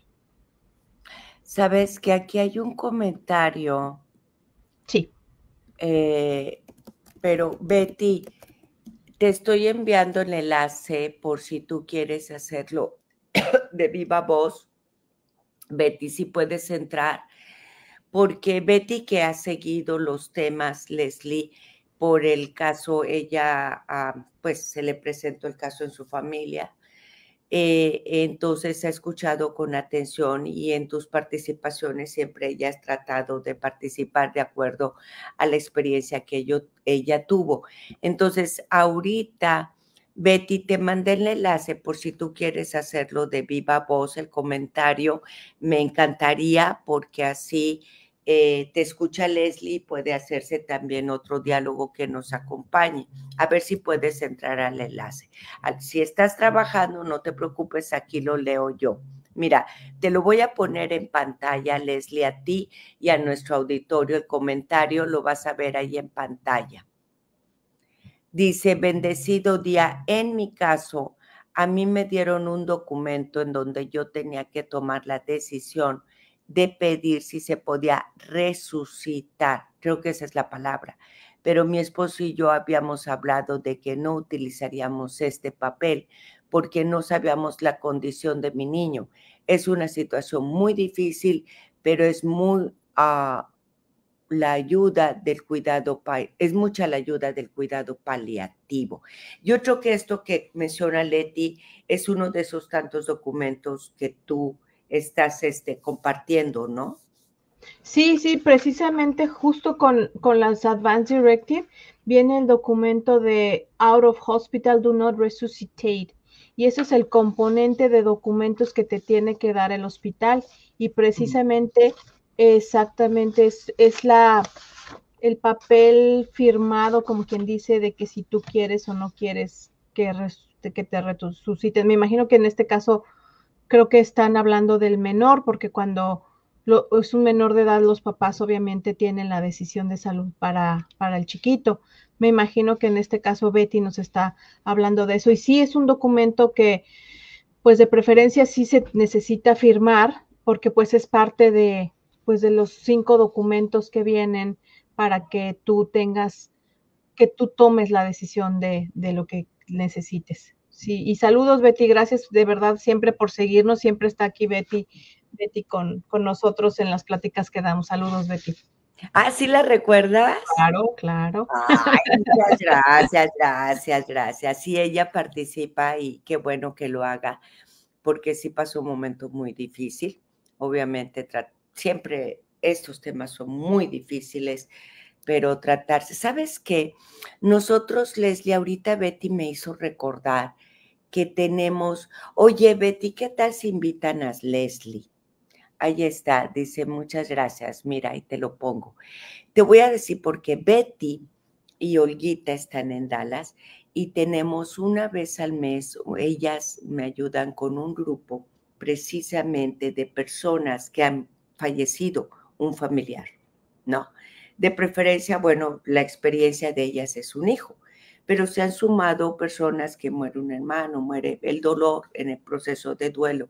[SPEAKER 1] Sabes que aquí hay un comentario.
[SPEAKER 2] Sí.
[SPEAKER 1] Eh, pero Betty, te estoy enviando el enlace por si tú quieres hacerlo de viva voz. Betty, si puedes entrar, porque Betty, que ha seguido los temas, Leslie, por el caso, ella, ah, pues se le presentó el caso en su familia. Eh, entonces ha escuchado con atención y en tus participaciones siempre ella has tratado de participar de acuerdo a la experiencia que yo, ella tuvo. Entonces, ahorita, Betty, te mandé el enlace por si tú quieres hacerlo de viva voz, el comentario. Me encantaría porque así eh, te escucha Leslie y puede hacerse también otro diálogo que nos acompañe. A ver si puedes entrar al enlace. Si estás trabajando, no te preocupes, aquí lo leo yo. Mira, te lo voy a poner en pantalla, Leslie, a ti y a nuestro auditorio. El comentario lo vas a ver ahí en pantalla. Dice, bendecido día. En mi caso, a mí me dieron un documento en donde yo tenía que tomar la decisión de pedir si se podía resucitar. Creo que esa es la palabra. Pero mi esposo y yo habíamos hablado de que no utilizaríamos este papel porque no sabíamos la condición de mi niño. Es una situación muy difícil, pero es muy... Uh, la ayuda del cuidado, es mucha la ayuda del cuidado paliativo. Yo creo que esto que menciona Leti es uno de esos tantos documentos que tú estás este, compartiendo, ¿no?
[SPEAKER 2] Sí, sí, precisamente justo con, con las Advanced Directive viene el documento de Out of Hospital Do Not Resuscitate. Y eso es el componente de documentos que te tiene que dar el hospital. Y precisamente, exactamente, es, es la, el papel firmado, como quien dice, de que si tú quieres o no quieres que, que te resuciten. Me imagino que en este caso creo que están hablando del menor, porque cuando lo, es un menor de edad, los papás obviamente tienen la decisión de salud para, para el chiquito. Me imagino que en este caso Betty nos está hablando de eso. Y sí es un documento que, pues de preferencia sí se necesita firmar, porque pues es parte de, pues de los cinco documentos que vienen para que tú tengas, que tú tomes la decisión de, de lo que necesites. Sí, y saludos, Betty, gracias de verdad siempre por seguirnos, siempre está aquí Betty, Betty con, con nosotros en las pláticas que damos. Saludos, Betty.
[SPEAKER 1] Ah, ¿sí la recuerdas?
[SPEAKER 2] Claro, claro.
[SPEAKER 1] Ay, muchas gracias, gracias, gracias. Sí, ella participa y qué bueno que lo haga, porque sí pasó un momento muy difícil. Obviamente, siempre estos temas son muy difíciles, pero tratarse. ¿Sabes qué? Nosotros, Leslie, ahorita Betty me hizo recordar que tenemos, oye, Betty, ¿qué tal si invitan a Leslie? Ahí está, dice, muchas gracias, mira, ahí te lo pongo. Te voy a decir porque Betty y Olguita están en Dallas y tenemos una vez al mes, ellas me ayudan con un grupo precisamente de personas que han fallecido un familiar, ¿no? De preferencia, bueno, la experiencia de ellas es un hijo, pero se han sumado personas que muere un hermano, muere el dolor en el proceso de duelo,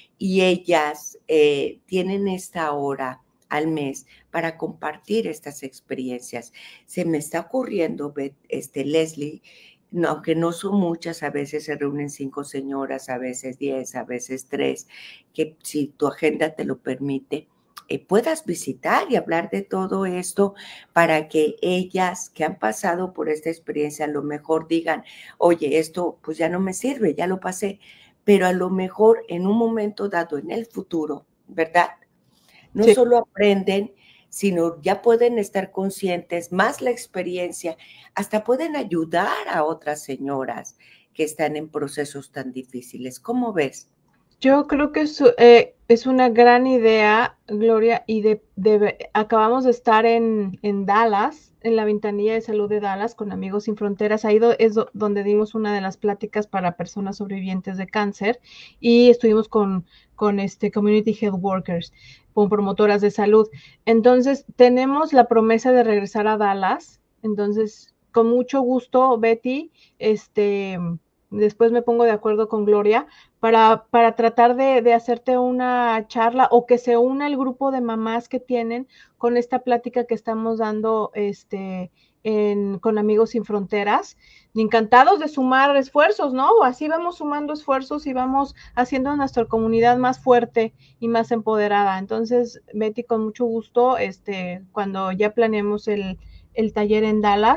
[SPEAKER 1] y ellas eh, tienen esta hora al mes para compartir estas experiencias. Se me está ocurriendo, este, Leslie, no, aunque no son muchas, a veces se reúnen cinco señoras, a veces diez, a veces tres, que si tu agenda te lo permite, eh, puedas visitar y hablar de todo esto para que ellas que han pasado por esta experiencia a lo mejor digan, oye, esto pues ya no me sirve, ya lo pasé, pero a lo mejor en un momento dado en el futuro, ¿verdad? No sí. Solo aprenden, sino ya pueden estar conscientes, más la experiencia, hasta pueden ayudar a otras señoras que están en procesos tan difíciles. ¿Cómo ves?
[SPEAKER 2] Yo creo que es, eh, es una gran idea, Gloria, y de, de, acabamos de estar en, en Dallas, en la ventanilla de salud de Dallas con Amigos Sin Fronteras. Ahí do, es do, donde dimos una de las pláticas para personas sobrevivientes de cáncer y estuvimos con, con este Community Health Workers, con promotoras de salud. Entonces, tenemos la promesa de regresar a Dallas. Entonces, con mucho gusto, Betty, este... después me pongo de acuerdo con Gloria para, para tratar de, de hacerte una charla o que se una el grupo de mamás que tienen con esta plática que estamos dando este, en, con Amigos Sin Fronteras. Encantados de sumar esfuerzos, ¿no? Así vamos sumando esfuerzos y vamos haciendo a nuestra comunidad más fuerte y más empoderada. Entonces, Betty, con mucho gusto, este, cuando ya planeemos el, el taller en Dallas,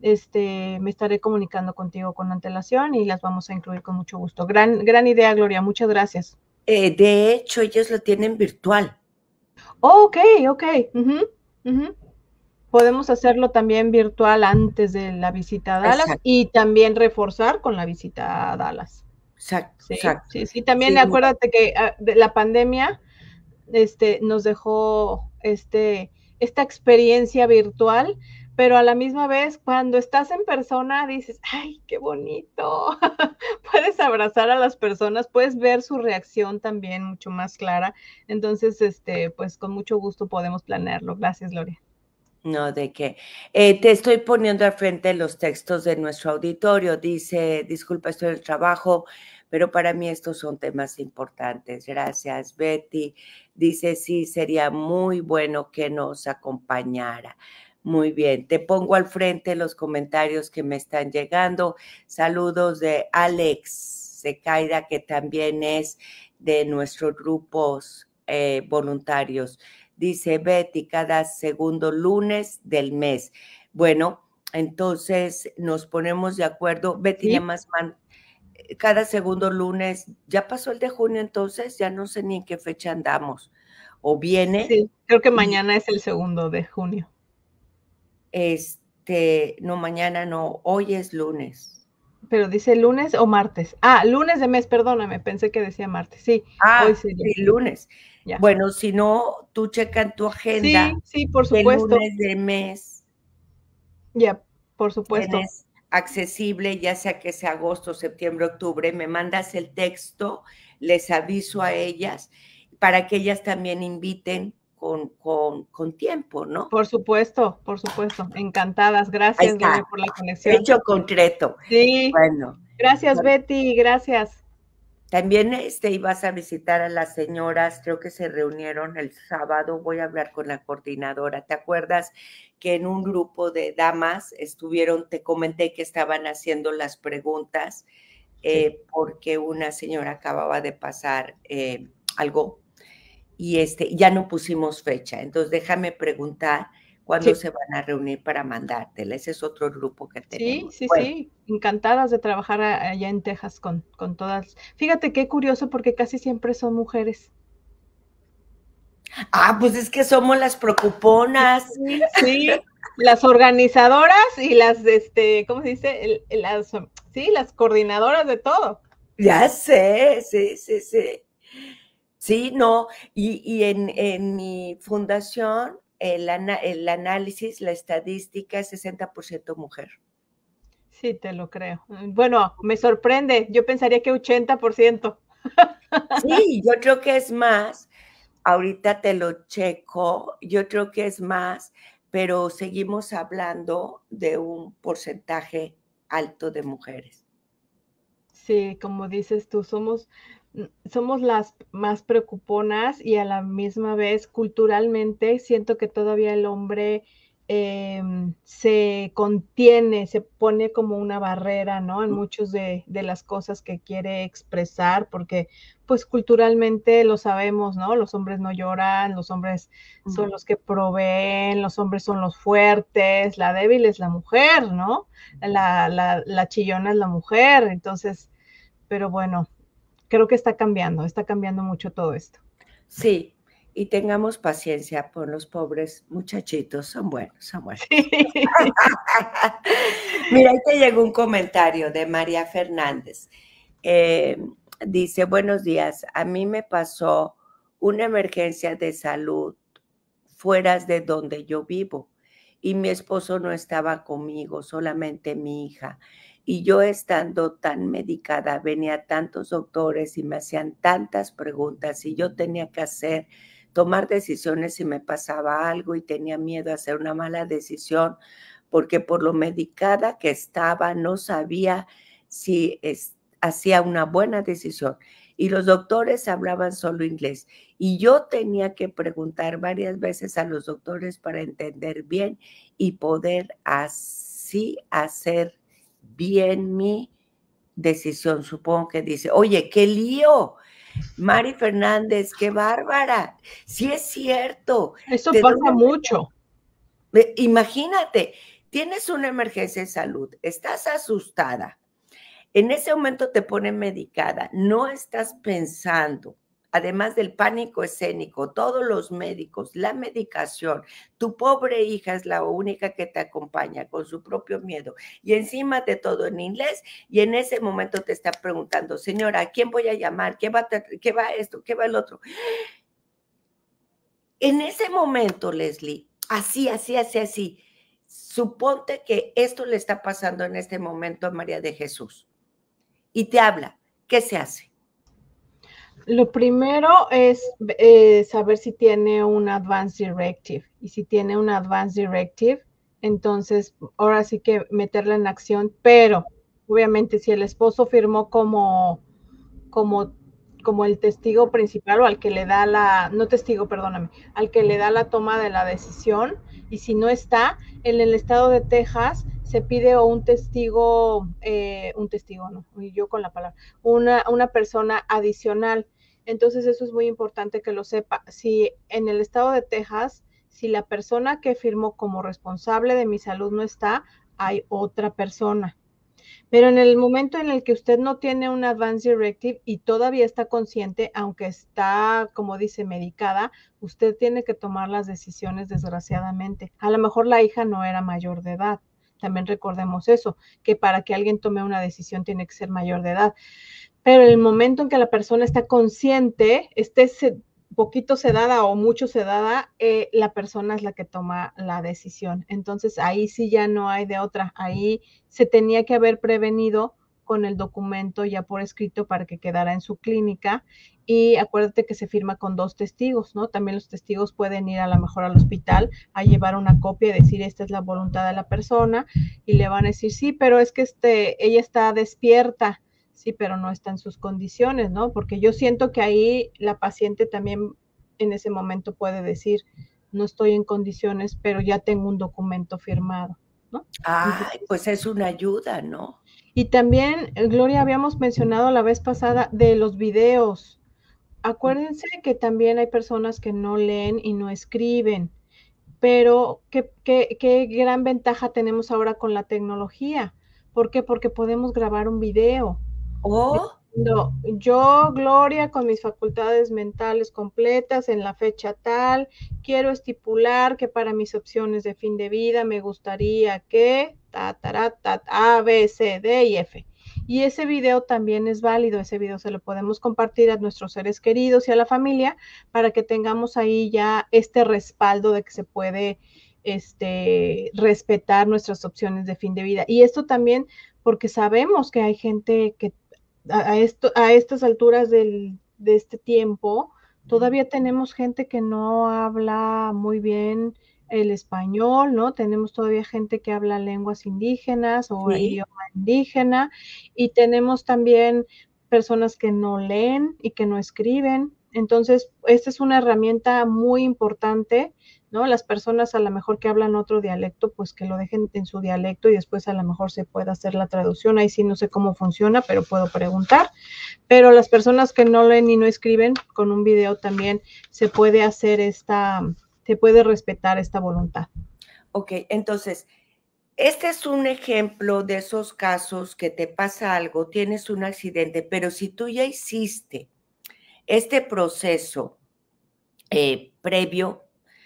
[SPEAKER 2] este, me estaré comunicando contigo con antelación y las vamos a incluir con mucho gusto. Gran, gran idea, Gloria, muchas gracias.
[SPEAKER 1] Eh, de hecho, ellos lo tienen virtual.
[SPEAKER 2] Oh, ok, ok. Uh-huh, uh-huh. Podemos hacerlo también virtual antes de la visita a Dallas
[SPEAKER 1] Exacto.
[SPEAKER 2] y también reforzar con la visita a Dallas.
[SPEAKER 1] Exacto,
[SPEAKER 2] Sí,
[SPEAKER 1] exacto.
[SPEAKER 2] sí, sí. También
[SPEAKER 1] Sí, no.
[SPEAKER 2] acuérdate que uh, de la pandemia este, nos dejó este, esta experiencia virtual, pero a la misma vez, cuando estás en persona, dices, ¡ay, qué bonito! Puedes abrazar a las personas, puedes ver su reacción también mucho más clara. Entonces, este, pues con mucho gusto podemos planearlo. Gracias, Gloria.
[SPEAKER 1] No, de qué. Eh, te estoy poniendo al frente los textos de nuestro auditorio. Dice, disculpa, estoy en el trabajo, pero para mí estos son temas importantes. Gracias, Betty. Dice, sí, sería muy bueno que nos acompañara. Muy bien, te pongo al frente los comentarios que me están llegando. Saludos de Alex Secaira, que también es de nuestros grupos eh, voluntarios. Dice Betty, cada segundo lunes del mes. Bueno, entonces nos ponemos de acuerdo. Betty,
[SPEAKER 2] Sí.
[SPEAKER 1] nada más man, cada segundo lunes, ya pasó el de junio, entonces ya no sé ni en qué fecha andamos. O viene.
[SPEAKER 2] Sí, creo que
[SPEAKER 1] y,
[SPEAKER 2] mañana es el segundo de junio.
[SPEAKER 1] Este, no, mañana no, hoy es lunes.
[SPEAKER 2] Pero dice lunes o martes. Ah, lunes de mes, perdóname, pensé que decía martes. Sí, hoy
[SPEAKER 1] Ah,
[SPEAKER 2] sería.
[SPEAKER 1] sí, lunes.
[SPEAKER 2] Ya.
[SPEAKER 1] Bueno, si no, tú checa en tu agenda.
[SPEAKER 2] Sí, sí, por
[SPEAKER 1] El
[SPEAKER 2] supuesto.
[SPEAKER 1] lunes del mes.
[SPEAKER 2] Ya, por supuesto.
[SPEAKER 1] Tienes accesible, ya sea que sea agosto, septiembre, octubre, me mandas el texto, les aviso a ellas para que ellas también inviten con, con, con tiempo, ¿no?
[SPEAKER 2] Por supuesto, por supuesto. Encantadas.
[SPEAKER 1] Ahí
[SPEAKER 2] Gracias, Gloria,
[SPEAKER 1] está,
[SPEAKER 2] por la conexión.
[SPEAKER 1] hecho concreto.
[SPEAKER 2] Sí.
[SPEAKER 1] Bueno.
[SPEAKER 2] Gracias, Betty, gracias.
[SPEAKER 1] También este, ibas a visitar a las señoras, creo que se reunieron el sábado, voy a hablar con la coordinadora. ¿Te acuerdas que en un grupo de damas estuvieron, te comenté que estaban haciendo las preguntas? Eh, sí. Porque una señora acababa de pasar eh, algo y este, ya no pusimos fecha. Entonces déjame preguntar cuándo
[SPEAKER 2] Sí.
[SPEAKER 1] se van a reunir para mandártela. Ese es otro grupo que tenemos.
[SPEAKER 2] Sí, sí,
[SPEAKER 1] bueno.
[SPEAKER 2] sí, encantadas de trabajar allá en Texas con, con todas. Fíjate qué curioso porque casi siempre son mujeres.
[SPEAKER 1] Ah, pues es que somos las preocuponas.
[SPEAKER 2] Sí, sí, las organizadoras y las, este, ¿cómo se dice? El, las, sí, las coordinadoras de todo.
[SPEAKER 1] Ya sé, sí, sí, sí. Sí, no, y, y en, en mi fundación el, ana, el análisis, la estadística es sesenta por ciento mujer.
[SPEAKER 2] Sí, te lo creo. Bueno, me sorprende, yo pensaría que ochenta por ciento.
[SPEAKER 1] Sí, yo creo que es más, ahorita te lo checo, yo creo que es más, pero seguimos hablando de un porcentaje alto de mujeres.
[SPEAKER 2] Sí, como dices tú, somos, somos las más preocuponas y a la misma vez culturalmente siento que todavía el hombre eh, se contiene, se pone como una barrera, ¿no? En muchos de, de las cosas que quiere expresar, porque pues culturalmente lo sabemos, ¿no? Los hombres no lloran, los hombres son los que proveen, los hombres son los fuertes, la débil es la mujer, ¿no? La, la, la chillona es la mujer, entonces, pero bueno, creo que está cambiando, está cambiando mucho todo esto.
[SPEAKER 1] Sí, y tengamos paciencia por los pobres muchachitos, son buenos, son buenos. Sí. Mira, ahí te llegó un comentario de María Fernández. Eh, dice, buenos días, a mí me pasó una emergencia de salud fuera de donde yo vivo y mi esposo no estaba conmigo, solamente mi hija. Y yo estando tan medicada, venía tantos doctores y me hacían tantas preguntas y yo tenía que hacer, tomar decisiones si me pasaba algo y tenía miedo a hacer una mala decisión porque por lo medicada que estaba no sabía si es, hacía una buena decisión. Y los doctores hablaban solo inglés. Y yo tenía que preguntar varias veces a los doctores para entender bien y poder así hacer bien mi decisión. Supongo que dice, oye, qué lío. Mari Fernández, qué bárbara. Sí es cierto.
[SPEAKER 2] Eso
[SPEAKER 1] Te
[SPEAKER 2] pasa mucho.
[SPEAKER 1] Imagínate, tienes una emergencia de salud, estás asustada, en ese momento te ponen medicada, no estás pensando, además del pánico escénico, todos los médicos, la medicación, tu pobre hija es la única que te acompaña con su propio miedo y encima de todo en inglés, y en ese momento te está preguntando, señora, ¿a quién voy a llamar? ¿Qué va, qué va esto? ¿Qué va el otro? En ese momento, Leslie, así, así, así, así, suponte que esto le está pasando en este momento a María de Jesús y te habla, ¿qué se hace?
[SPEAKER 2] Lo primero es eh, saber si tiene un Advance Directive, y si tiene un Advance Directive, entonces ahora sí que meterla en acción, pero obviamente si el esposo firmó como, como, como el testigo principal o al que le da la, no testigo, perdóname, al que le da la toma de la decisión, y si no está, en el estado de Texas se pide o un testigo, eh, un testigo, no, y yo con la palabra, una, una persona adicional. Entonces eso es muy importante que lo sepa. Si en el estado de Texas, si la persona que firmó como responsable de mi salud no está, hay otra persona. Pero en el momento en el que usted no tiene un Advance Directive y todavía está consciente, aunque está, como dice, medicada, usted tiene que tomar las decisiones, desgraciadamente. A lo mejor la hija no era mayor de edad. También recordemos eso, que para que alguien tome una decisión tiene que ser mayor de edad. Pero en el momento en que la persona está consciente, esté poquito sedada o mucho sedada, eh, la persona es la que toma la decisión. Entonces ahí sí ya no hay de otra. Ahí se tenía que haber prevenido con el documento ya por escrito para que quedara en su clínica, y acuérdate que se firma con dos testigos, ¿no? También los testigos pueden ir a lo mejor al hospital a llevar una copia y decir esta es la voluntad de la persona, y le van a decir sí, pero es que este, ella está despierta, sí, pero no está en sus condiciones, ¿no? Porque yo siento que ahí la paciente también en ese momento puede decir, no estoy en condiciones, pero ya tengo un documento firmado, ¿no?
[SPEAKER 1] Ay, pues es una ayuda, ¿no?
[SPEAKER 2] Y también, Gloria, habíamos mencionado la vez pasada de los videos. Acuérdense que también hay personas que no leen y no escriben, pero qué, qué, qué gran ventaja tenemos ahora con la tecnología. ¿Por qué? Porque podemos grabar un video.
[SPEAKER 1] Oh,
[SPEAKER 2] No, yo, Gloria, con mis facultades mentales completas en la fecha tal, quiero estipular que para mis opciones de fin de vida me gustaría que ta, ta, ta, A, B, C, D y F. Y ese video también es válido, ese video se lo podemos compartir a nuestros seres queridos y a la familia para que tengamos ahí ya este respaldo de que se puede este, respetar nuestras opciones de fin de vida. Y esto también porque sabemos que hay gente que a, esto, a estas alturas del, de este tiempo, todavía tenemos gente que no habla muy bien el español, ¿no? Tenemos todavía gente que habla lenguas indígenas o
[SPEAKER 1] sí.
[SPEAKER 2] idioma indígena, y tenemos también personas que no leen y que no escriben. Entonces, esta es una herramienta muy importante, ¿no? Las personas a lo mejor que hablan otro dialecto, pues que lo dejen en su dialecto y después a lo mejor se puede hacer la traducción. Ahí sí no sé cómo funciona, pero puedo preguntar. Pero las personas que no leen y no escriben, con un video también se puede hacer esta, se puede respetar esta voluntad.
[SPEAKER 1] Ok, entonces, este es un ejemplo de esos casos que te pasa algo, tienes un accidente, pero si tú ya hiciste este proceso eh, previo,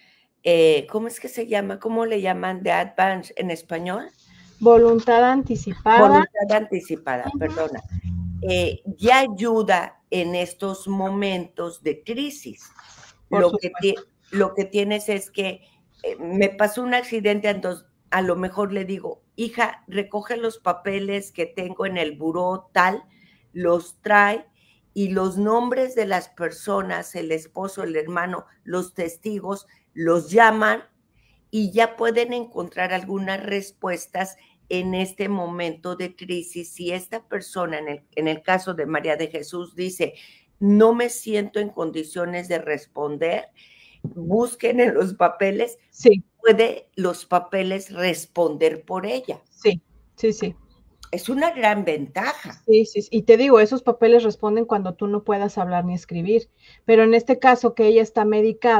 [SPEAKER 1] eh, ¿cómo es que se llama? ¿Cómo le llaman de advance en español?
[SPEAKER 2] Voluntad anticipada.
[SPEAKER 1] Voluntad anticipada, uh-huh. Perdona. Eh, ya ayuda en estos momentos de crisis. Lo que, ti, lo que tienes es que eh, me pasó un accidente, entonces a lo mejor le digo, hija, recoge los papeles que tengo en el buró tal, los trae, y los nombres de las personas, el esposo, el hermano, los testigos, los llaman y ya pueden encontrar algunas respuestas en este momento de crisis. Si esta persona, en el, en el caso de María de Jesús, dice, no me siento en condiciones de responder, busquen en los papeles,
[SPEAKER 2] sí.
[SPEAKER 1] Puede los papeles responder por ella.
[SPEAKER 2] Sí, sí, sí.
[SPEAKER 1] Es una gran ventaja.
[SPEAKER 2] Sí, sí, y te digo, esos papeles responden cuando tú no puedas hablar ni escribir, pero en este caso que ella está medicada,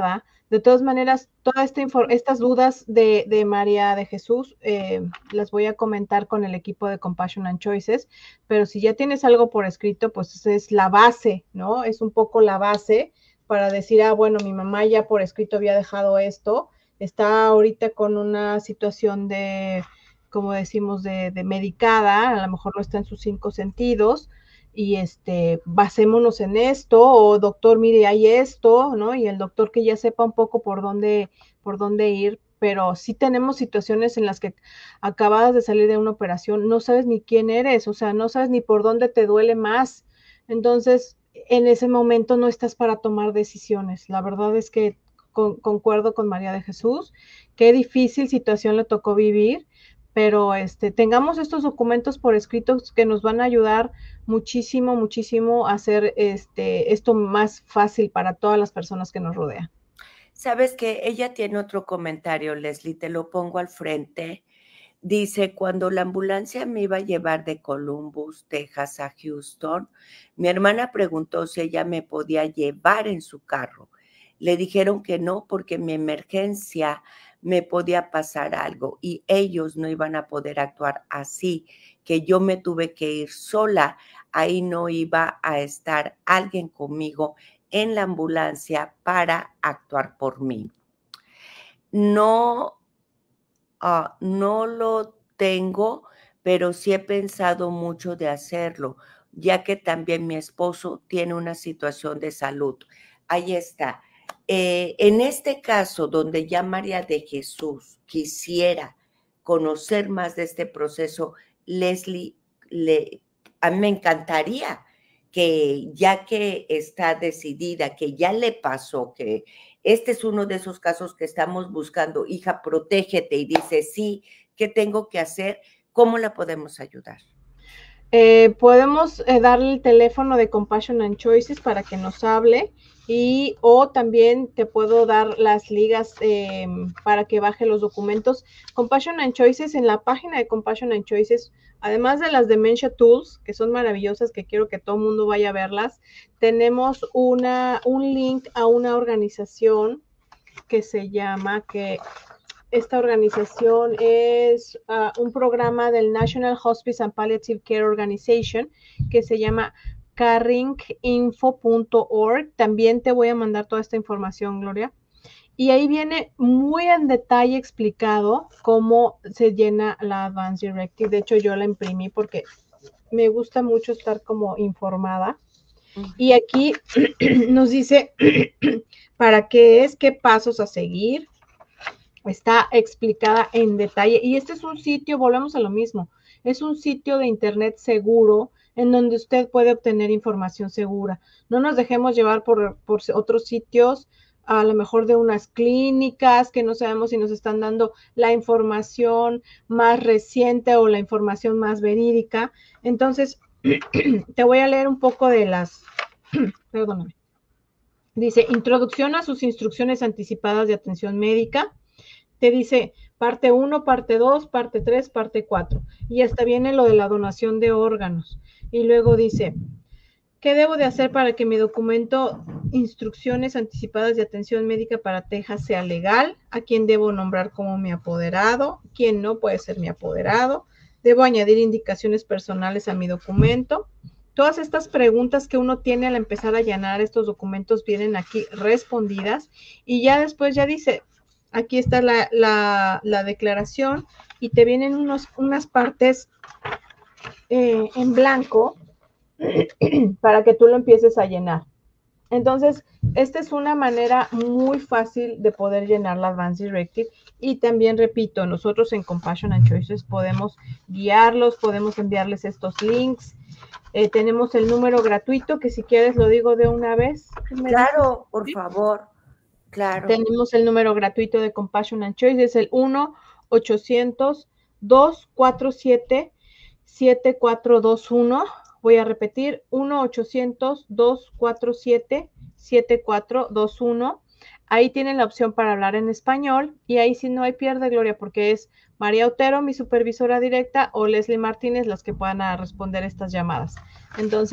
[SPEAKER 2] De todas maneras, todas esta estas dudas de, de María de Jesús eh, las voy a comentar con el equipo de Compassion and Choices, pero si ya tienes algo por escrito, pues es la base, ¿no? Es un poco la base para decir, ah, bueno, mi mamá ya por escrito había dejado esto, está ahorita con una situación de, como decimos, de, de medicada, a lo mejor no está en sus cinco sentidos, y este, basémonos en esto, o doctor, mire, hay esto, ¿no? Y el doctor que ya sepa un poco por dónde, por dónde ir, pero sí tenemos situaciones en las que acabas de salir de una operación, no sabes ni quién eres, o sea, no sabes ni por dónde te duele más. Entonces, en ese momento no estás para tomar decisiones. La verdad es que con, concuerdo con María de Jesús, qué difícil situación le tocó vivir, pero este, tengamos estos documentos por escritos que nos van a ayudar muchísimo, muchísimo a hacer este, esto más fácil para todas las personas que nos rodean.
[SPEAKER 1] Sabes que ella tiene otro comentario, Leslie, te lo pongo al frente. Dice, cuando la ambulancia me iba a llevar de Columbus, Texas a Houston, mi hermana preguntó si ella me podía llevar en su carro. Le dijeron que no porque mi emergencia me podía pasar algo y ellos no iban a poder actuar así, que yo me tuve que ir sola. Ahí no iba a estar alguien conmigo en la ambulancia para actuar por mí. No, uh, no lo tengo, pero sí he pensado mucho de hacerlo, ya que también mi esposo tiene una situación de salud. Ahí está. Eh, en este caso, donde ya María de Jesús quisiera conocer más de este proceso, Leslie, le, a mí me encantaría que ya que está decidida, que ya le pasó, que este es uno de esos casos que estamos buscando, hija, protégete, y dice, sí, ¿qué tengo que hacer? ¿Cómo la podemos ayudar?
[SPEAKER 2] Eh, podemos eh, darle el teléfono de Compassion and Choices para que nos hable y o también te puedo dar las ligas eh, para que baje los documentos. Compassion and Choices, en la página de Compassion and Choices, además de las Dementia Tools, que son maravillosas, que quiero que todo el mundo vaya a verlas, tenemos una, un link a una organización que se llama, que esta organización es uh, un programa del National Hospice and Palliative Care Organization que se llama caring info punto org. También te voy a mandar toda esta información, Gloria. Y ahí viene muy en detalle explicado cómo se llena la Advance Directive. De hecho, yo la imprimí porque me gusta mucho estar como informada. Y aquí nos dice para qué es, qué pasos a seguir. Está explicada en detalle. Y este es un sitio, volvemos a lo mismo, es un sitio de internet seguro en donde usted puede obtener información segura. No nos dejemos llevar por, por otros sitios, a lo mejor de unas clínicas que no sabemos si nos están dando la información más reciente o la información más verídica. Entonces, te voy a leer un poco de las, perdóname. Dice, introducción a sus instrucciones anticipadas de atención médica. Te dice parte uno, parte dos, parte tres, parte cuatro. Y hasta viene lo de la donación de órganos. Y luego dice, ¿qué debo de hacer para que mi documento instrucciones anticipadas de atención médica para Texas sea legal? ¿A quién debo nombrar como mi apoderado? ¿Quién no puede ser mi apoderado? ¿Debo añadir indicaciones personales a mi documento? Todas estas preguntas que uno tiene al empezar a llenar estos documentos vienen aquí respondidas. Y ya después ya dice, aquí está la, la, la declaración y te vienen unos, unas partes eh, en blanco para que tú lo empieces a llenar. Entonces, esta es una manera muy fácil de poder llenar la Advance Directive y también, repito, nosotros en Compassion and Choices podemos guiarlos, podemos enviarles estos links. Eh, tenemos el número gratuito, que si quieres lo digo de una vez.
[SPEAKER 1] Claro, dices? Por favor. Claro.
[SPEAKER 2] Tenemos el número gratuito de Compassion and Choice, es el uno ochocientos, dos cuatro siete, siete cuatro dos uno. Voy a repetir, uno ochocientos, dos cuatro siete, siete cuatro dos uno. Ahí tienen la opción para hablar en español y ahí sí no hay pierde, Gloria, porque es María Otero, mi supervisora directa, o Leslie Martínez, las que puedan responder estas llamadas. Entonces,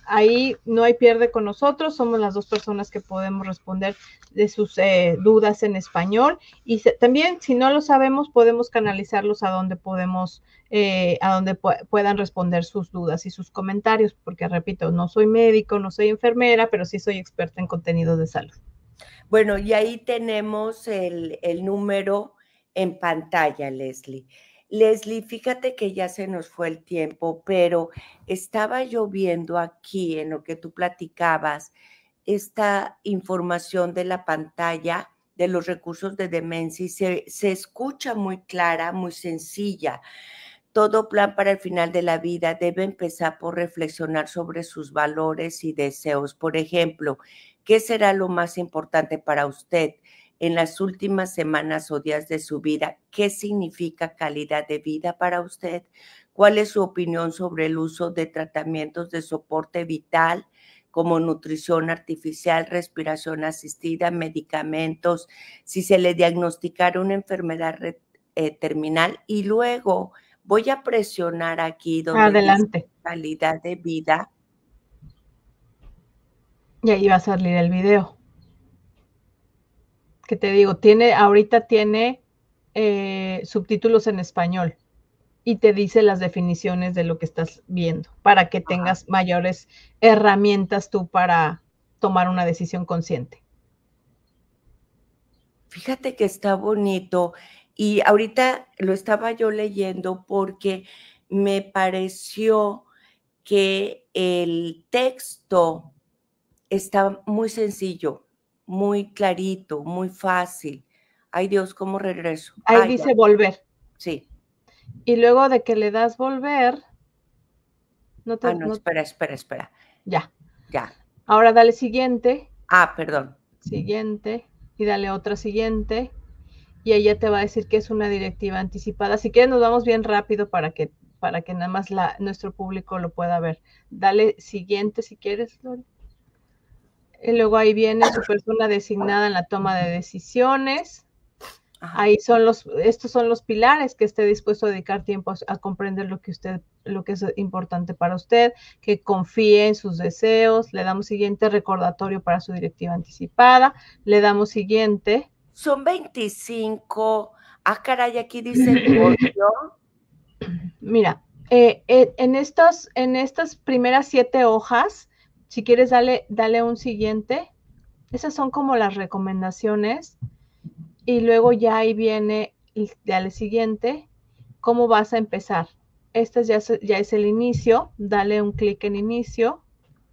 [SPEAKER 2] ahí no hay pierde con nosotros, somos las dos personas que podemos responder de sus eh, dudas en español, y se, también si no lo sabemos podemos canalizarlos a donde podemos, eh, a donde pu puedan responder sus dudas y sus comentarios, porque repito, no soy médico, no soy enfermera, pero sí soy experta en contenidos de salud.
[SPEAKER 1] Bueno, y ahí tenemos el, el número en pantalla, Leslie. Leslie, fíjate que ya se nos fue el tiempo, pero estaba yo viendo aquí en lo que tú platicabas esta información de la pantalla de los recursos de demencia y se, se escucha muy clara, muy sencilla. Todo plan para el final de la vida debe empezar por reflexionar sobre sus valores y deseos. Por ejemplo, ¿qué será lo más importante para usted en las últimas semanas o días de su vida? ¿Qué significa calidad de vida para usted? ¿Cuál es su opinión sobre el uso de tratamientos de soporte vital como nutrición artificial, respiración asistida, medicamentos, si se le diagnosticara una enfermedad eh, terminal? Y luego voy a presionar aquí donde dice
[SPEAKER 2] Adelante.
[SPEAKER 1] calidad de vida.
[SPEAKER 2] Y ahí va a salir el video. Que te digo, tiene, ahorita tiene eh, subtítulos en español y te dice las definiciones de lo que estás viendo para que tengas Ajá. mayores herramientas tú para tomar una decisión consciente.
[SPEAKER 1] Fíjate que está bonito y ahorita lo estaba yo leyendo porque me pareció que el texto está muy sencillo, muy clarito, muy fácil. Ay Dios, ¿cómo regreso?
[SPEAKER 2] Ahí
[SPEAKER 1] Ah,
[SPEAKER 2] dice
[SPEAKER 1] ya.
[SPEAKER 2] volver.
[SPEAKER 1] Sí.
[SPEAKER 2] Y luego de que le das volver, no te,
[SPEAKER 1] Ah, no,
[SPEAKER 2] no,
[SPEAKER 1] espera, espera, espera.
[SPEAKER 2] ya.
[SPEAKER 1] Ya.
[SPEAKER 2] Ahora dale siguiente.
[SPEAKER 1] Ah, perdón.
[SPEAKER 2] Siguiente. Y dale otra siguiente. Y ella te va a decir que es una directiva anticipada. Si quieres, nos vamos bien rápido para que, para que nada más la, nuestro público lo pueda ver. Dale siguiente si quieres, Lori. Y luego ahí viene su persona designada en la toma de decisiones. Ajá. Ahí son los, estos son los pilares, que esté dispuesto a dedicar tiempo a, a comprender lo que usted, lo que es importante para usted, que confíe en sus deseos. Le damos siguiente, recordatorio para su directiva anticipada. Le damos siguiente.
[SPEAKER 1] Son veinticinco. Ah, caray, aquí dice divorcio.
[SPEAKER 2] Mira, eh, eh, en, estos, en estas primeras siete hojas, si quieres, dale, dale un siguiente. Esas son como las recomendaciones. Y luego ya ahí viene, dale siguiente, cómo vas a empezar. Este ya es, ya es el inicio, dale un clic en inicio.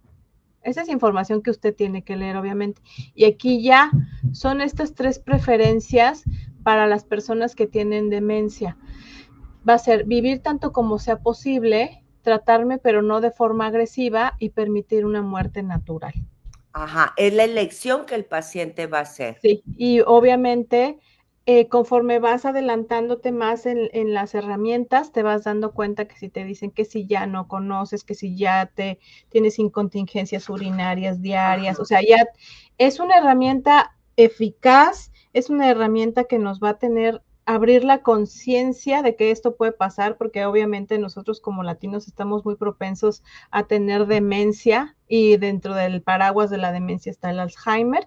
[SPEAKER 2] Esa es información que usted tiene que leer, obviamente. Y aquí ya son estas tres preferencias para las personas que tienen demencia. Va a ser vivir tanto como sea posible, tratarme pero no de forma agresiva y permitir una muerte natural.
[SPEAKER 1] Ajá, es la elección que el paciente va a hacer.
[SPEAKER 2] Sí, y obviamente eh, conforme vas adelantándote más en, en, las herramientas, te vas dando cuenta que si te dicen que si ya no conoces, que si ya te tienes incontingencias urinarias diarias, Ajá. O sea, ya es una herramienta eficaz, es una herramienta que nos va a tener abrir la conciencia de que esto puede pasar, porque obviamente nosotros como latinos estamos muy propensos a tener demencia y dentro del paraguas de la demencia está el Alzheimer.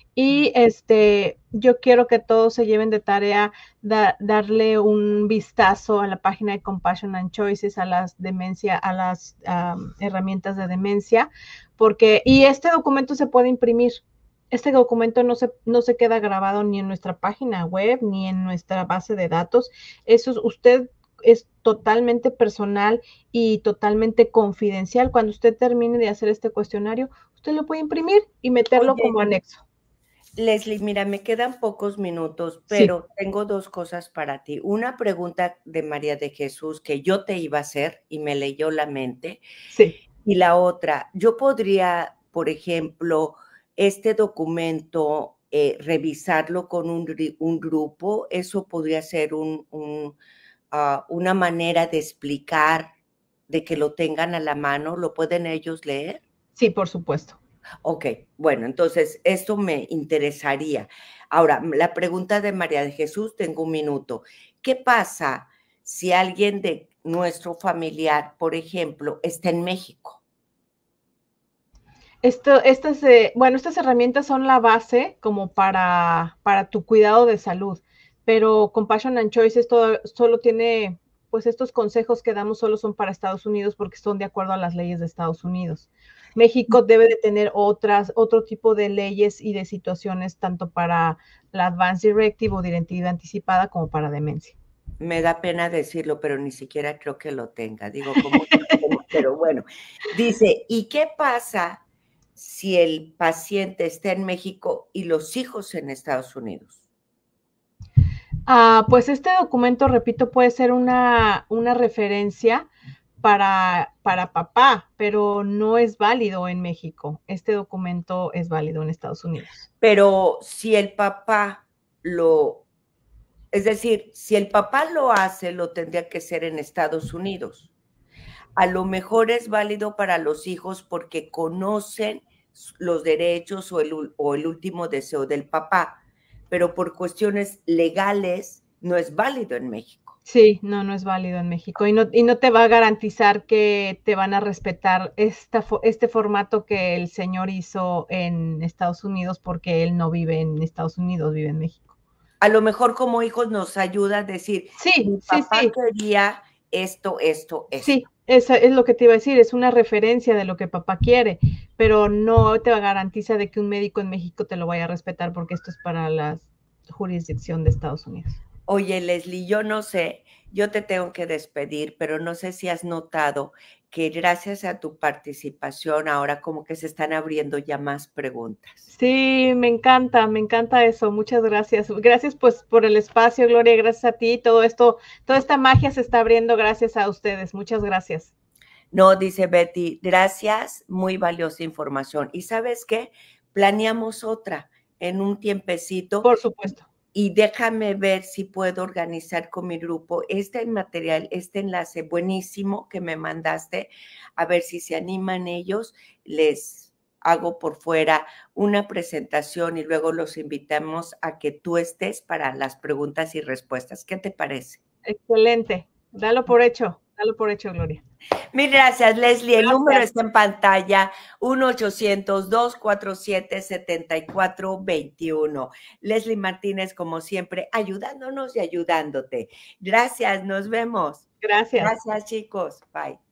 [SPEAKER 2] Y este, yo quiero que todos se lleven de tarea da, darle un vistazo a la página de Compassion and Choices, a las demencia, a las um, herramientas de demencia, porque, y este documento se puede imprimir. Este documento no se, no se queda grabado ni en nuestra página web, ni en nuestra base de datos. Eso es, usted es totalmente personal y totalmente confidencial. Cuando usted termine de hacer este cuestionario, usted lo puede imprimir y meterlo Oye, como anexo.
[SPEAKER 1] Leslie, mira, me quedan pocos minutos, pero sí. Tengo dos cosas para ti. Una pregunta de María de Jesús que yo te iba a hacer y me leyó la mente.
[SPEAKER 2] Sí.
[SPEAKER 1] Y la otra, yo podría, por ejemplo, este documento, eh, revisarlo con un, un grupo. Eso podría ser un, un, uh, una manera de explicar, de que lo tengan a la mano. ¿Lo pueden ellos leer?
[SPEAKER 2] Sí, por supuesto.
[SPEAKER 1] Ok, bueno, entonces esto me interesaría. Ahora, la pregunta de María de Jesús, tengo un minuto. ¿Qué pasa si alguien de nuestro familiar, por ejemplo, está en México?
[SPEAKER 2] Esto, estas, eh, bueno, estas herramientas son la base como para, para tu cuidado de salud, pero Compassion and Choices todo, solo tiene, pues estos consejos que damos solo son para Estados Unidos porque son de acuerdo a las leyes de Estados Unidos. México debe de tener otras, otro tipo de leyes y de situaciones tanto para la Advance Directive o de identidad anticipada como para demencia.
[SPEAKER 1] Me da pena decirlo, pero ni siquiera creo que lo tenga. Digo, ¿cómo? Pero bueno, dice, ¿y qué pasa si el paciente está en México y los hijos en Estados Unidos?
[SPEAKER 2] Ah, pues este documento, repito, puede ser una, una referencia para, para papá, pero no es válido en México. Este documento es válido en Estados Unidos.
[SPEAKER 1] Pero si el papá lo, es decir, si el papá lo hace, lo tendría que ser en Estados Unidos. A lo mejor es válido para los hijos porque conocen los derechos o el, o el último deseo del papá, pero por cuestiones legales no es válido en México.
[SPEAKER 2] Sí, no, no es válido en México y no, y no te va a garantizar que te van a respetar esta, este formato que el señor hizo en Estados Unidos porque él no vive en Estados Unidos, vive en México.
[SPEAKER 1] A lo mejor como hijos nos ayuda a decir,
[SPEAKER 2] sí,
[SPEAKER 1] mi
[SPEAKER 2] sí,
[SPEAKER 1] papá
[SPEAKER 2] sí.
[SPEAKER 1] quería esto, esto, esto.
[SPEAKER 2] Sí, eso es lo que te iba a decir, es una referencia de lo que papá quiere, pero no te garantiza de que un médico en México te lo vaya a respetar porque esto es para la jurisdicción de Estados Unidos.
[SPEAKER 1] Oye, Leslie, yo no sé, yo te tengo que despedir, pero no sé si has notado que gracias a tu participación ahora como que se están abriendo ya más preguntas.
[SPEAKER 2] Sí, me encanta, me encanta eso. Muchas gracias. Gracias pues por el espacio, Gloria, gracias a ti. Todo esto, toda esta magia se está abriendo gracias a ustedes. Muchas gracias.
[SPEAKER 1] No, dice Betty, gracias, muy valiosa información. ¿Y sabes qué? Planeamos otra en un tiempecito.
[SPEAKER 2] Por supuesto.
[SPEAKER 1] Y déjame ver si puedo organizar con mi grupo este material, este enlace buenísimo que me mandaste, a ver si se animan ellos, les hago por fuera una presentación y luego los invitamos a que tú estés para las preguntas y respuestas. ¿Qué te parece?
[SPEAKER 2] Excelente. Dalo por hecho, dalo por hecho, Gloria.
[SPEAKER 1] Mil gracias, Leslie. El
[SPEAKER 2] Gracias.
[SPEAKER 1] número está en pantalla, uno ochocientos, dos cuatro siete, siete cuatro dos uno. Leslie Martínez, como siempre, ayudándonos y ayudándote. Gracias, nos vemos.
[SPEAKER 2] Gracias.
[SPEAKER 1] Gracias, chicos. Bye.